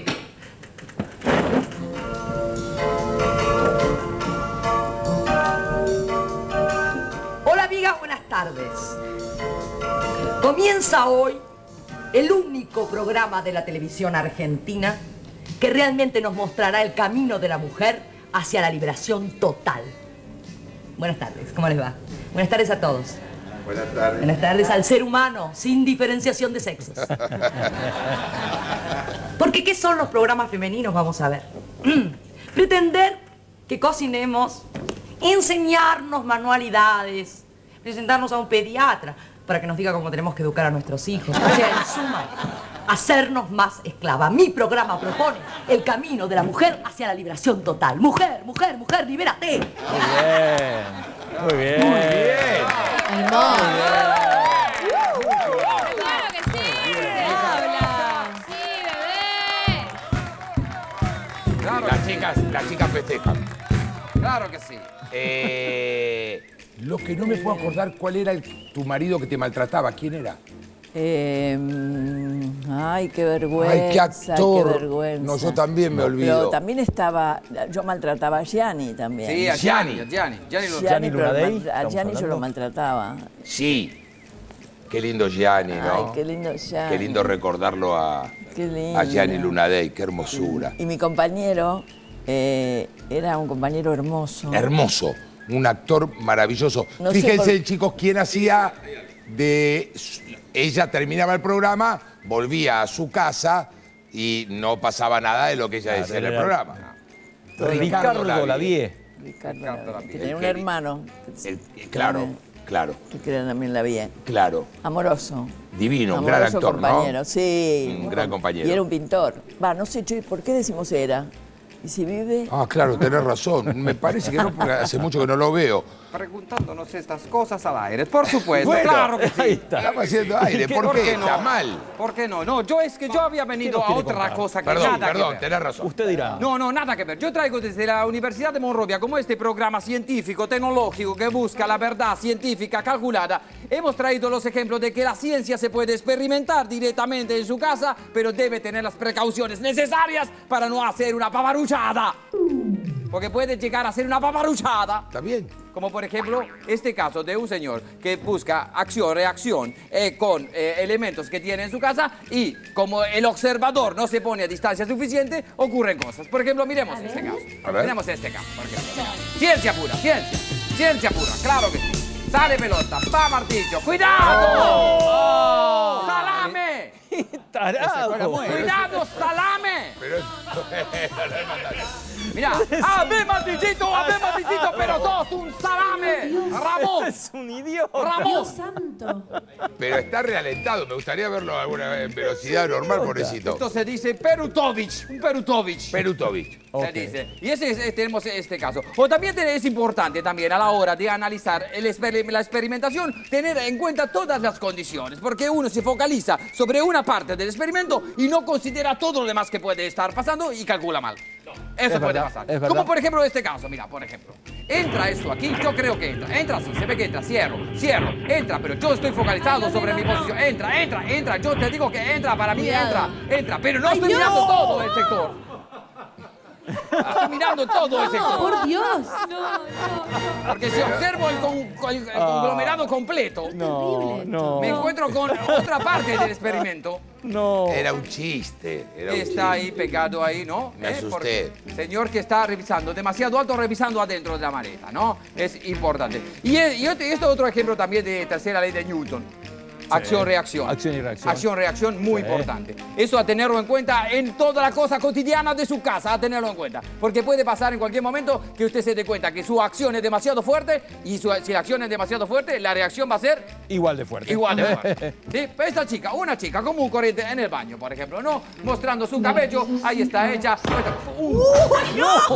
Speaker 16: Hola amigas, buenas tardes. Comienza hoy el único programa de la televisión argentina que realmente nos mostrará el camino de la mujer hacia la liberación total. Buenas tardes, ¿cómo les va? Buenas tardes a todos.
Speaker 2: Buenas tardes.
Speaker 16: Buenas tardes al ser humano, sin diferenciación de sexos. Porque ¿qué son los programas femeninos? Vamos a ver. Pretender que cocinemos, enseñarnos manualidades, presentarnos a un pediatra para que nos diga cómo tenemos que educar a nuestros hijos. O sea, en suma, hacernos más esclava. Mi programa propone el camino de la mujer hacia la liberación total. Mujer, mujer, mujer, libérate.
Speaker 3: Muy bien. Muy bien.
Speaker 2: Muy bien.
Speaker 5: ¡Claro que sí! ¡Habla! ¡Sí, bebé!
Speaker 15: Claro
Speaker 2: Las
Speaker 15: que sí.
Speaker 2: chicas, las chicas festejan.
Speaker 15: Claro que sí.
Speaker 2: Eh, lo que no me puedo acordar, ¿cuál era el- tu marido que te maltrataba? ¿Quién era?
Speaker 14: Eh, mm, ay, qué vergüenza.
Speaker 2: Ay, qué actor.
Speaker 14: Qué vergüenza.
Speaker 2: No, yo también me
Speaker 14: Pero
Speaker 2: olvido.
Speaker 14: también estaba, yo maltrataba a Gianni también.
Speaker 15: Sí, a Gianni, a Gianni. Gianni lo-
Speaker 14: Gianni, pero
Speaker 3: Lunadei,
Speaker 14: mal- a
Speaker 3: ¿estamos
Speaker 14: Gianni yo
Speaker 3: hablando?
Speaker 14: lo maltrataba.
Speaker 2: Sí. Qué lindo Gianni, ¿no?
Speaker 14: Ay, qué lindo Gianni.
Speaker 2: Qué lindo recordarlo a,
Speaker 14: Qué lindo.
Speaker 2: a Gianni Lunadei, qué hermosura.
Speaker 14: Y mi compañero eh, era un compañero hermoso.
Speaker 2: Hermoso, un actor maravilloso.
Speaker 14: No sé
Speaker 2: Fíjense,
Speaker 14: por-
Speaker 2: chicos, quién hacía de... Ella terminaba el programa, volvía a su casa y no pasaba nada de lo que ella
Speaker 3: Claro,
Speaker 2: decía en el
Speaker 3: era-
Speaker 2: programa.
Speaker 3: Ricardo Lavie.
Speaker 14: Ricardo,
Speaker 15: Ricardo
Speaker 14: Lavie, que
Speaker 15: Lavie.
Speaker 14: tenía un
Speaker 2: El que-
Speaker 14: hermano.
Speaker 2: El- claro, claro,
Speaker 14: Que era también Lavie.
Speaker 2: claro.
Speaker 14: Amoroso.
Speaker 2: Divino, un gran
Speaker 14: Amoroso
Speaker 2: actor,
Speaker 14: compañero,
Speaker 2: ¿no?
Speaker 14: sí.
Speaker 2: Un gran compañero.
Speaker 14: Y era un pintor. Va, no sé, Choy, ¿por qué decimos era? ¿Y si vive?
Speaker 2: Ah, claro, tenés razón. Me parece que no, porque hace mucho que no lo veo.
Speaker 15: Preguntándonos estas cosas al aire. Por supuesto,
Speaker 2: Bueno,
Speaker 15: claro que sí.
Speaker 3: ahí está.
Speaker 2: Estamos haciendo aire, ¿por qué? Está mal.
Speaker 15: ¿Por qué no? No, yo es que yo había venido
Speaker 3: nos
Speaker 15: a
Speaker 3: quiere
Speaker 15: otra
Speaker 3: contar?
Speaker 15: cosa que
Speaker 2: Perdón,
Speaker 15: nada que
Speaker 2: perdón,
Speaker 15: ver.
Speaker 2: tenés razón.
Speaker 3: Usted dirá.
Speaker 15: No, no, nada que ver. Yo traigo desde la Universidad de Monrovia, como este programa científico, tecnológico, que busca la verdad científica calculada, hemos traído los ejemplos de que la ciencia se puede experimentar directamente en su casa, pero debe tener las precauciones necesarias para no hacer una paparuchada. Porque puede llegar a ser una paparuchada.
Speaker 2: ¿Está bien?
Speaker 15: Como por ejemplo este caso de un señor que busca acción, reacción eh, con eh, elementos que tiene en su casa y como el observador no se pone a distancia suficiente, ocurren cosas. Por ejemplo, miremos este caso.
Speaker 2: A ver.
Speaker 15: Miremos este caso, por ejemplo. Ciencia pura, ciencia. Ciencia pura, claro que sí. Sale pelota, va martillo. ¡Cuidado!
Speaker 3: Oh.
Speaker 15: ¡Salame!
Speaker 3: Tarado.
Speaker 15: ¡Cuidado, salame!
Speaker 2: Pero
Speaker 15: Mirá, a ver, Martincito, a ver, Martincito, pero sos un salame. Ramón.
Speaker 3: Es un idiota.
Speaker 15: Ramón.
Speaker 2: Pero está realentado. Me gustaría verlo a alguna vez en velocidad normal, pobrecito.
Speaker 15: Esto se dice Perutovich, un Perutovich.
Speaker 2: Perutovich.
Speaker 15: Se dice. Y ese, es- tenemos este caso. O también te- es importante también a la hora de analizar el exper- la experimentación tener en cuenta todas las condiciones, porque uno se focaliza sobre una parte del experimento y no considera todo lo demás que puede estar pasando y calcula mal. Eso
Speaker 3: Es
Speaker 15: puede
Speaker 3: verdad,
Speaker 15: pasar.
Speaker 3: es verdad.
Speaker 15: Como por ejemplo este caso, mira, por ejemplo. Entra esto aquí, yo creo que entra. Entra así, se ve que entra, cierro, cierro, entra, pero yo estoy focalizado sobre mi posición. Entra, entra, entra, yo te digo que entra, para mí
Speaker 5: Cuidado.
Speaker 15: entra, entra, pero no
Speaker 5: Ay,
Speaker 15: estoy
Speaker 5: no.
Speaker 15: mirando todo el sector. Estoy mirando todo el sector.
Speaker 5: Por Dios.
Speaker 15: Porque si observo el, con- con- el conglomerado completo,
Speaker 3: No, no.
Speaker 15: me encuentro con otra parte del experimento.
Speaker 3: No.
Speaker 2: Era un chiste. Era un
Speaker 15: Está ahí
Speaker 2: chiste.
Speaker 15: pegado ahí, ¿no?
Speaker 2: Me
Speaker 15: ¿Eh?
Speaker 2: asusté.
Speaker 15: Porque señor que está revisando demasiado alto, revisando adentro de la maleta, ¿no? Es importante. Y, e- y este- esto es otro ejemplo también de tercera ley de Newton. Acción-reacción.
Speaker 3: Acción y reacción.
Speaker 15: Acción-reacción, muy
Speaker 3: Sí.
Speaker 15: importante. Eso a tenerlo en cuenta en toda la cosa cotidiana de su casa, a tenerlo en cuenta. Porque puede pasar en cualquier momento que usted se dé cuenta que su acción es demasiado fuerte y su- si la acción es demasiado fuerte, la reacción va a ser
Speaker 3: Igual de fuerte.
Speaker 15: igual de fuerte. ¿Sí? Esta chica, una chica común corriente en el baño, por ejemplo, ¿no? Mostrando su cabello, ahí está ella. ¡Uh!
Speaker 3: ¡No!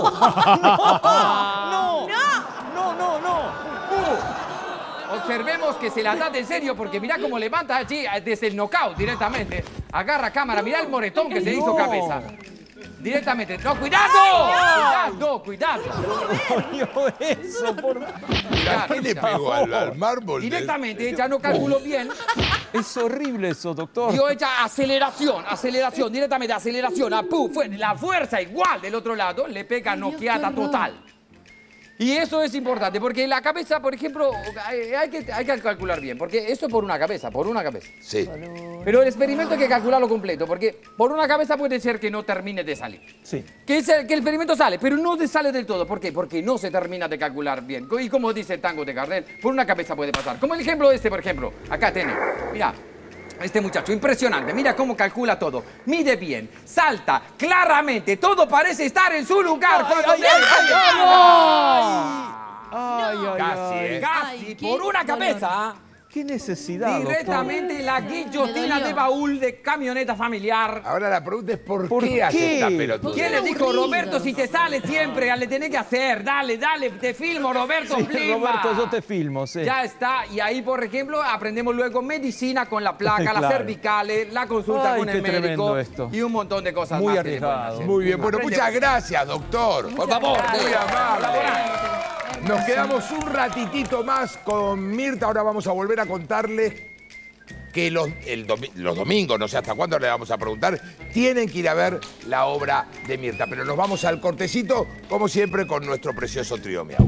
Speaker 15: ¡No! ¡No, no, no! ¡Uh! Observemos que se la da de serio porque mirá cómo levanta allí desde el knockout directamente. Agarra cámara, mirá el moretón que se hizo
Speaker 3: No.
Speaker 15: cabeza. Directamente. ¡No, cuidado! ¡Cuidado, cuidado!
Speaker 3: Eso, por...
Speaker 2: ¿A qué le pegó al, al mármol?
Speaker 15: Directamente, ella no calculó bien.
Speaker 3: Es horrible eso, doctor.
Speaker 15: Dio ella aceleración, aceleración, directamente aceleración. A ¡pum! Fue la fuerza igual del otro lado, le pega noqueada total. Y eso es importante, porque la cabeza, por ejemplo, hay, hay que, hay que calcular bien, porque esto por una cabeza, por una cabeza.
Speaker 2: Sí.
Speaker 15: Pero el experimento hay que calcularlo completo, porque por una cabeza puede ser que no termine de salir.
Speaker 3: Sí.
Speaker 15: Que, es el, que el experimento sale, pero no de- sale del todo. ¿Por qué? Porque no se termina de calcular bien. Y como dice el tango de Gardel, por una cabeza puede pasar. Como el ejemplo este, por ejemplo. Acá tiene. Mira. Este muchacho, impresionante, mira cómo calcula todo. Mide bien, salta, claramente, todo parece estar en su lugar. cuando
Speaker 3: ay,
Speaker 15: debe
Speaker 3: ay,
Speaker 15: llegar.
Speaker 3: Ay, ay,
Speaker 2: Casi,
Speaker 3: ay.
Speaker 2: ¿eh?
Speaker 15: Casi,
Speaker 5: Ay,
Speaker 15: por
Speaker 5: qué
Speaker 15: una
Speaker 5: dolor.
Speaker 15: cabeza.
Speaker 3: ¿Qué necesidad,
Speaker 15: Directamente la guillotina
Speaker 5: dolió.
Speaker 15: de baúl de camioneta familiar.
Speaker 2: Ahora la pregunta es ¿por,
Speaker 3: ¿Por
Speaker 2: qué,
Speaker 3: qué?
Speaker 2: hace esta pelotuda?
Speaker 15: ¿Quién le dijo,
Speaker 5: aburrido.
Speaker 15: Roberto, si te sale siempre, le tenés que hacer? Dale, dale, te filmo, Roberto,
Speaker 3: doctor? Sí,
Speaker 15: filma.
Speaker 3: Roberto, yo te filmo, sí.
Speaker 15: Ya está, y ahí, por ejemplo, aprendemos luego medicina con la placa, las
Speaker 3: Claro.
Speaker 15: cervicales, la consulta
Speaker 3: Ay,
Speaker 15: con el
Speaker 3: qué tremendo
Speaker 15: médico
Speaker 3: esto.
Speaker 15: y un montón de cosas
Speaker 3: Muy
Speaker 15: más. que se pueden
Speaker 3: arriesgado.
Speaker 15: hacer.
Speaker 2: Muy bien, bueno,
Speaker 15: Aprendemos.
Speaker 2: muchas gracias, doctor.
Speaker 15: Por favor,
Speaker 2: Muy amable.
Speaker 15: Laboral.
Speaker 2: Nos quedamos un ratitito más con Mirta. Ahora vamos a volver a contarles que los, el domi- los domingos, no sé hasta cuándo le vamos a preguntar, tienen que ir a ver la obra de Mirta. Pero nos vamos al cortecito, como siempre, con nuestro precioso trío Miau.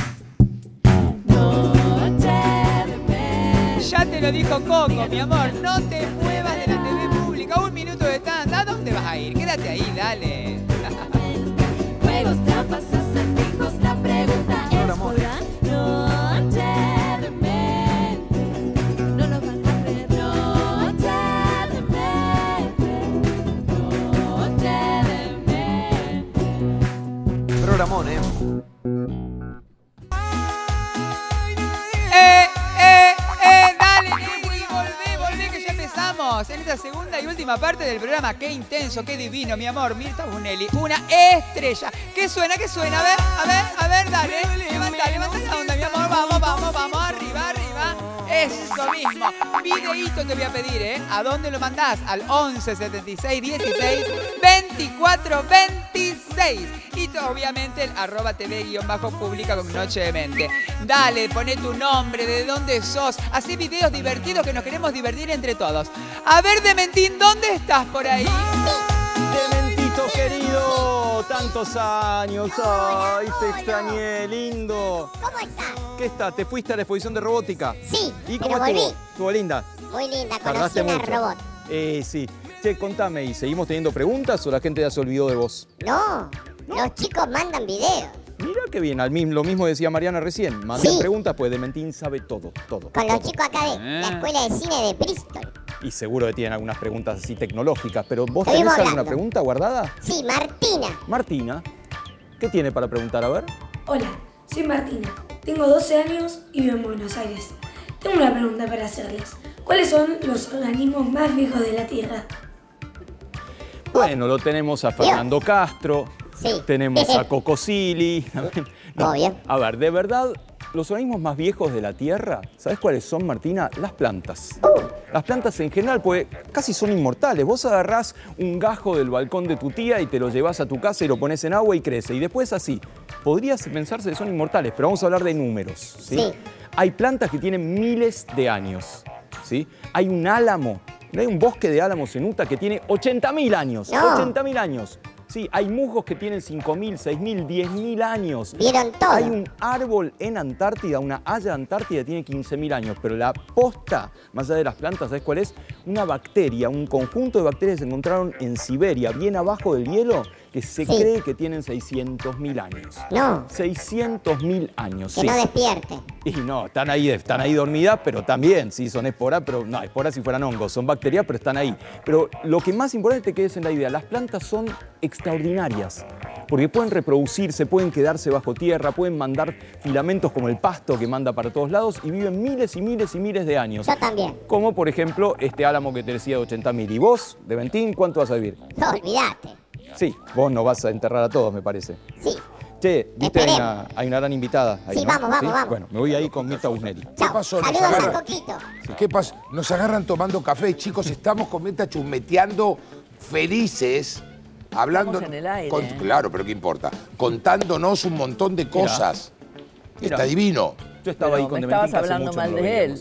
Speaker 1: Ya te lo dijo Coco, mi amor. No te muevas de la T V pública. Un minuto de tanda. ¿A dónde vas a ir? Quédate ahí, dale.
Speaker 13: Juegos, trampas, acertijos, la pregunta es ¿podrán? Noche de mente, no lo van a creer. Noche de mente, noche de mente.
Speaker 3: Programón, ¿eh?
Speaker 1: ¡Eh, eh, eh! ¡Dale, Nelly! ¡Volvé, volvé, que ya empezamos! En esta segunda y última parte del programa. ¡Qué intenso, qué divino, mi amor! Mirta Bunelli, una estrella. ¿Qué suena, qué suena? A ver, a ver, a ver, dale. Levanta, levanta esa onda, mi amor. Vamos, vamos, vamos, arriba, arriba. Eso mismo. Videíto te voy a pedir, ¿eh? ¿A dónde lo mandás? Al once setenta y seis dieciséis veinticuatro veintiséis. Y tú, obviamente el arroba tv guión bajo pública con Noche de Mente. Dale, poné tu nombre, de dónde sos. Hacé videos divertidos que nos queremos divertir entre todos. A ver, Dementín, ¿dónde estás por ahí?
Speaker 3: Dementito querido, tantos años, ay, te extrañé, lindo.
Speaker 17: ¿Cómo estás?
Speaker 3: ¿Qué está? ¿Te fuiste a la exposición de robótica?
Speaker 17: Sí,
Speaker 3: ¿Y
Speaker 17: pero
Speaker 3: cómo
Speaker 17: volví.
Speaker 3: estuvo? ¿Estuvo linda?
Speaker 17: Muy linda, conocí
Speaker 3: ¿Tardaste
Speaker 17: una
Speaker 3: mucho?
Speaker 17: robot.
Speaker 3: Eh, sí. Che, contame, ¿y seguimos teniendo preguntas o la gente ya se olvidó de vos?
Speaker 17: No, los chicos mandan videos.
Speaker 3: Mira qué bien, al mismo, lo mismo decía Mariana recién. Manden
Speaker 17: Sí.
Speaker 3: preguntas, pues Dementín sabe todo, todo.
Speaker 17: Con los
Speaker 3: todo.
Speaker 17: chicos acá de la Escuela de Cine de Bristol.
Speaker 3: y seguro que tienen algunas preguntas así tecnológicas, pero ¿vos
Speaker 17: Estoy
Speaker 3: tenés
Speaker 17: volando.
Speaker 3: alguna pregunta guardada?
Speaker 17: Sí, Martina.
Speaker 3: Martina, ¿qué tiene para preguntar? A ver.
Speaker 18: Hola, soy Martina. Tengo doce años y vivo en Buenos Aires. Tengo una pregunta para hacerles. ¿Cuáles son los organismos más viejos de la Tierra?
Speaker 3: Bueno, lo tenemos a Fernando Castro,
Speaker 17: Sí.
Speaker 3: tenemos a Coco Silly. No,
Speaker 17: Obvio.
Speaker 3: a ver, de verdad, los organismos más viejos de la Tierra, ¿sabes cuáles son, Martina? Las plantas. Las plantas en general, pues casi son inmortales. Vos agarrás un gajo del balcón de tu tía y te lo llevas a tu casa y lo pones en agua y crece. Y después así. Podrías pensarse que son inmortales, pero vamos a hablar de números, ¿sí?
Speaker 17: Sí.
Speaker 3: Hay plantas que tienen miles de años, ¿sí? Hay un álamo, hay un bosque de álamos en Utah que tiene ochenta mil años.
Speaker 17: No.
Speaker 3: ochenta mil años. Sí, hay musgos que tienen cinco mil, seis mil, diez mil años.
Speaker 17: Vieron todo.
Speaker 3: Hay un árbol en Antártida, una haya antártida que tiene quince mil años, pero la posta, más allá de las plantas, ¿sabes cuál es? Una bacteria, un conjunto de bacterias que se encontraron en Siberia, bien abajo del hielo, que se
Speaker 17: Sí.
Speaker 3: cree que tienen seiscientos mil años.
Speaker 17: No.
Speaker 3: seiscientos mil años,
Speaker 17: Que
Speaker 3: sí.
Speaker 17: no despierte.
Speaker 3: Y no, están ahí, están ahí dormidas, pero también, sí, son esporas, pero no, esporas si fueran hongos, son bacterias, pero están ahí. Pero lo que más importante es que quedes en la idea, las plantas son extraordinarias, porque pueden reproducirse, pueden quedarse bajo tierra, pueden mandar filamentos como el pasto que manda para todos lados y viven miles y miles y miles de años.
Speaker 17: Yo también.
Speaker 3: Como por ejemplo este álamo que te decía de ochenta mil. ¿Y vos, de Ventín, cuánto vas a vivir?
Speaker 17: No, olvídate.
Speaker 3: Sí, vos no vas a enterrar a todos, me parece.
Speaker 17: Sí.
Speaker 3: Che, viste, hay
Speaker 17: Esperemos.
Speaker 3: una, hay una gran invitada ahí,
Speaker 17: Sí,
Speaker 3: ¿no?
Speaker 17: vamos, vamos, vamos.
Speaker 3: Bueno, me voy ahí con Mirta Busnelli.
Speaker 2: ¿Qué pasó? Nos
Speaker 17: Saludos a
Speaker 2: agarran-
Speaker 17: Coquito.
Speaker 2: ¿Qué pasó? Nos agarran tomando café, chicos, estamos con Mirta chusmeteando, felices, hablando...
Speaker 14: Estamos en el aire,
Speaker 2: con-
Speaker 14: ¿eh?
Speaker 2: Claro, pero ¿qué importa? Contándonos un montón de cosas.
Speaker 3: Mira.
Speaker 2: Está divino.
Speaker 3: Yo estaba
Speaker 14: Pero
Speaker 3: ahí con
Speaker 14: me
Speaker 3: Deventín,
Speaker 14: estabas
Speaker 3: que hace
Speaker 14: hablando
Speaker 3: mucho
Speaker 14: mal
Speaker 3: no lo
Speaker 14: de él.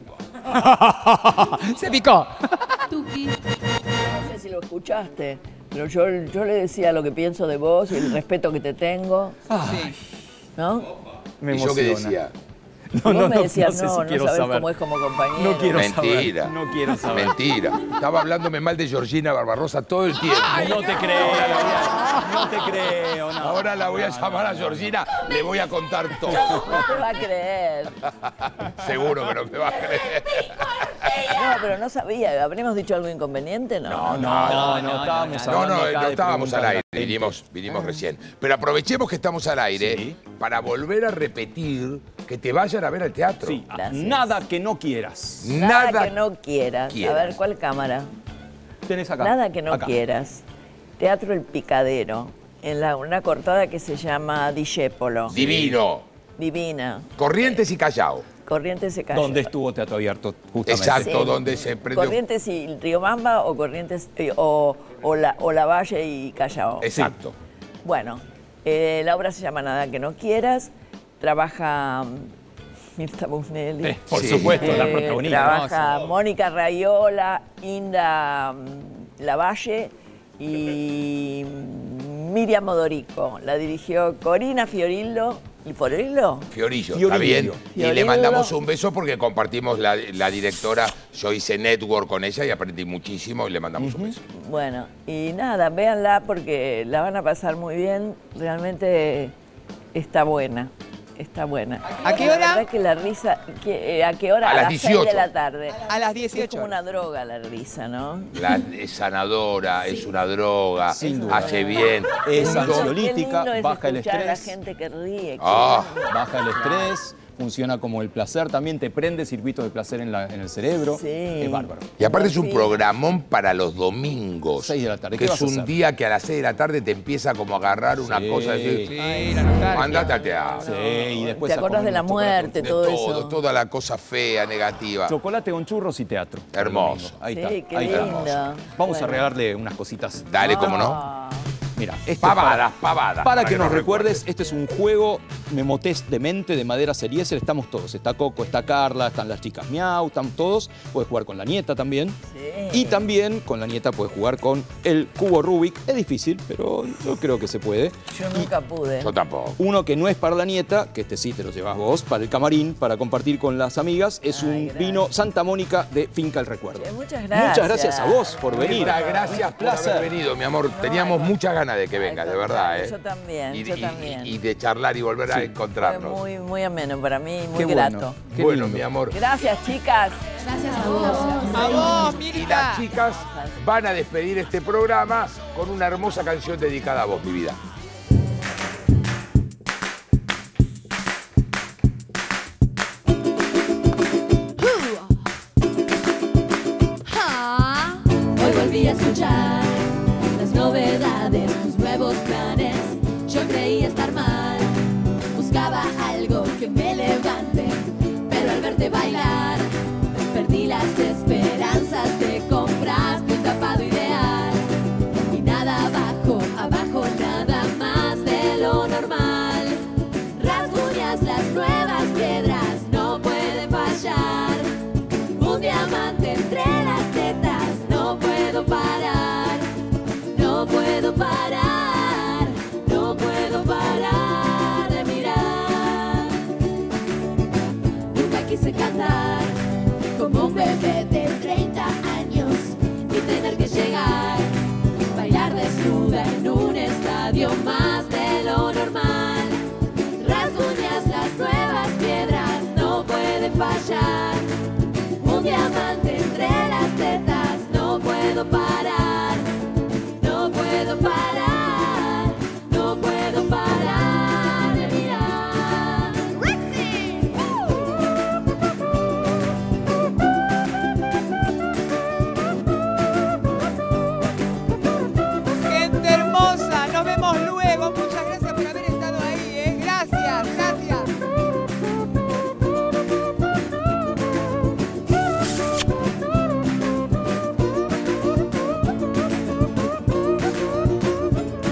Speaker 3: veíamos.
Speaker 1: Se picó.
Speaker 14: Tuki. No sé si lo escuchaste, pero yo, yo le decía lo que pienso de vos y el respeto que te tengo. ¿No?
Speaker 3: Me
Speaker 2: ¿Y yo qué
Speaker 3: emociona.
Speaker 2: decía?
Speaker 14: Y vos me decías,
Speaker 3: sé
Speaker 14: no,
Speaker 3: si
Speaker 14: no
Speaker 3: quiero
Speaker 14: sabés
Speaker 3: saber.
Speaker 14: cómo es como compañero.
Speaker 3: No quiero
Speaker 2: Mentira.
Speaker 3: saber. No quiero saber.
Speaker 2: Mentira. Estaba hablándome mal de Georgina Barbarosa todo el tiempo.
Speaker 3: No te creo. No te creo. No.
Speaker 2: Ahora la voy a llamar a Georgina, le voy a contar todo.
Speaker 14: No te va a creer.
Speaker 2: Seguro que no me va a creer.
Speaker 14: No, pero no sabía. ¿Habremos dicho algo inconveniente? No,
Speaker 3: No, no, no, estábamos
Speaker 2: No,
Speaker 3: hablando
Speaker 2: no,
Speaker 3: acá
Speaker 2: no
Speaker 3: de
Speaker 2: estábamos
Speaker 3: preguntas
Speaker 2: al aire,
Speaker 3: de la gente.
Speaker 2: vinimos, vinimos recién. Pero aprovechemos que estamos al aire
Speaker 3: Sí.
Speaker 2: para volver a repetir que te vayan a ver al teatro.
Speaker 3: Sí,
Speaker 14: Gracias.
Speaker 3: nada que no quieras.
Speaker 14: Nada,
Speaker 2: Nada
Speaker 14: que no quieras.
Speaker 2: quieras.
Speaker 14: A ver, ¿cuál cámara?
Speaker 3: Tenés acá.
Speaker 14: Nada que no
Speaker 3: acá.
Speaker 14: quieras. Teatro El Picadero. En la, una cortada que se llama Discépolo.
Speaker 2: Divino.
Speaker 14: Divina.
Speaker 2: Corrientes y Callao.
Speaker 14: Corrientes se cayó.
Speaker 3: ¿Dónde estuvo Teatro Abierto? Justamente.
Speaker 2: Exacto,
Speaker 14: Sí.
Speaker 2: donde se prendió.
Speaker 14: Corrientes y Riobamba o Corrientes eh, o, o, la, o La Valle y Callao.
Speaker 2: Exacto.
Speaker 14: Bueno, eh, la obra se llama Nada que no quieras. Trabaja mm, Mirta Busnelli.
Speaker 3: Eh, por supuesto, la
Speaker 14: Eh,
Speaker 3: protagonista.
Speaker 14: Trabaja
Speaker 3: ¿no?
Speaker 14: Mónica Raiola, Inda mm, Lavalle y mm, Miriam Modorico. La dirigió Corina Fiorillo. ¿Y Fiorillo?
Speaker 2: Fiorillo, está
Speaker 3: Fiorillo.
Speaker 2: bien. Y le
Speaker 14: Fiorillo.
Speaker 2: mandamos un beso porque compartimos la, la directora. Yo hice network con ella y aprendí muchísimo y le mandamos un beso.
Speaker 14: Bueno, y nada, véanla porque la van a pasar muy bien. Realmente está buena. Está buena.
Speaker 1: ¿A qué
Speaker 14: La
Speaker 1: hora?
Speaker 14: verdad que la risa, que, eh, ¿a qué hora?
Speaker 2: A las
Speaker 14: las seis
Speaker 2: dieciocho.
Speaker 14: de la tarde.
Speaker 1: A las
Speaker 14: Es
Speaker 1: dieciocho.
Speaker 14: como una droga la risa, ¿no?
Speaker 2: La, es sanadora, es una droga,
Speaker 3: Sin duda.
Speaker 2: hace bien.
Speaker 3: Es
Speaker 2: Un do-
Speaker 3: ansiolítica,
Speaker 14: Qué lindo es
Speaker 3: baja el
Speaker 14: escuchar a la
Speaker 3: estrés.
Speaker 14: gente que ríe.
Speaker 2: Ah.
Speaker 3: Baja el estrés, funciona como el placer, también te prende circuitos de placer en, la- en el cerebro.
Speaker 14: Sí.
Speaker 3: Es bárbaro.
Speaker 2: Y aparte es un
Speaker 14: Sí.
Speaker 2: programón para los domingos.
Speaker 3: Seis de la tarde.
Speaker 2: Que
Speaker 3: ¿Qué
Speaker 2: es
Speaker 3: vas a
Speaker 2: un
Speaker 3: hacer?
Speaker 2: día que a las seis de la tarde te empieza como a agarrar una
Speaker 3: Sí.
Speaker 2: cosa. Decir,
Speaker 1: Sí, la nostalgia.
Speaker 2: andate al teatro.
Speaker 3: Sí, y después
Speaker 14: ¿Te acordás de la muerte,
Speaker 2: De
Speaker 14: todo,
Speaker 2: todo,
Speaker 14: eso?
Speaker 2: toda la cosa fea, negativa.
Speaker 3: Chocolate con churros y teatro.
Speaker 2: Hermoso.
Speaker 3: Ahí
Speaker 14: Sí,
Speaker 3: está.
Speaker 14: qué
Speaker 3: ahí está.
Speaker 14: lindo.
Speaker 3: Vamos a
Speaker 14: Bueno.
Speaker 3: regalarle unas cositas.
Speaker 2: Dale, cómo no.
Speaker 14: Ah.
Speaker 3: Mira, esto es
Speaker 2: Pavadas,
Speaker 3: para,
Speaker 2: pavadas.
Speaker 3: para que nos
Speaker 2: nos
Speaker 3: recuerdes, este es un juego Memotés de mente de madera Seriesel. Estamos todos. Está Coco, está Carla, están las chicas Miau, están todos. Puedes jugar con la nieta también.
Speaker 14: Sí.
Speaker 3: Y también con la nieta puedes jugar con el cubo Rubik. Es difícil, pero yo creo que se puede.
Speaker 14: Yo nunca pude.
Speaker 2: Yo tampoco.
Speaker 3: Uno que no es para la nieta, que este sí te lo llevas vos, para el camarín, para compartir con las amigas, es
Speaker 14: Ay,
Speaker 3: un
Speaker 14: gracias.
Speaker 3: vino Santa Mónica de Finca El Recuerdo.
Speaker 14: Eh, Muchas gracias.
Speaker 3: Muchas gracias a vos por venir.
Speaker 2: Mirta, gracias por
Speaker 3: Placer.
Speaker 2: haber venido, mi amor. Teníamos muchas ganas de que vengas,
Speaker 14: Al
Speaker 2: de verdad.
Speaker 14: contrario,
Speaker 2: ¿eh?
Speaker 14: Yo también,
Speaker 2: Y,
Speaker 14: yo
Speaker 2: y-
Speaker 14: también.
Speaker 2: y de charlar y volver a
Speaker 14: Fue
Speaker 2: encontrarnos.
Speaker 14: muy, muy ameno para mí, muy
Speaker 3: Qué
Speaker 14: grato.
Speaker 3: bueno. Qué
Speaker 2: Bueno,
Speaker 3: lindo.
Speaker 2: mi amor.
Speaker 14: Gracias, chicas.
Speaker 5: Gracias a vos.
Speaker 1: A vos,
Speaker 2: Y
Speaker 1: Mirta.
Speaker 2: las chicas van a despedir este programa con una hermosa canción dedicada a vos, mi vida.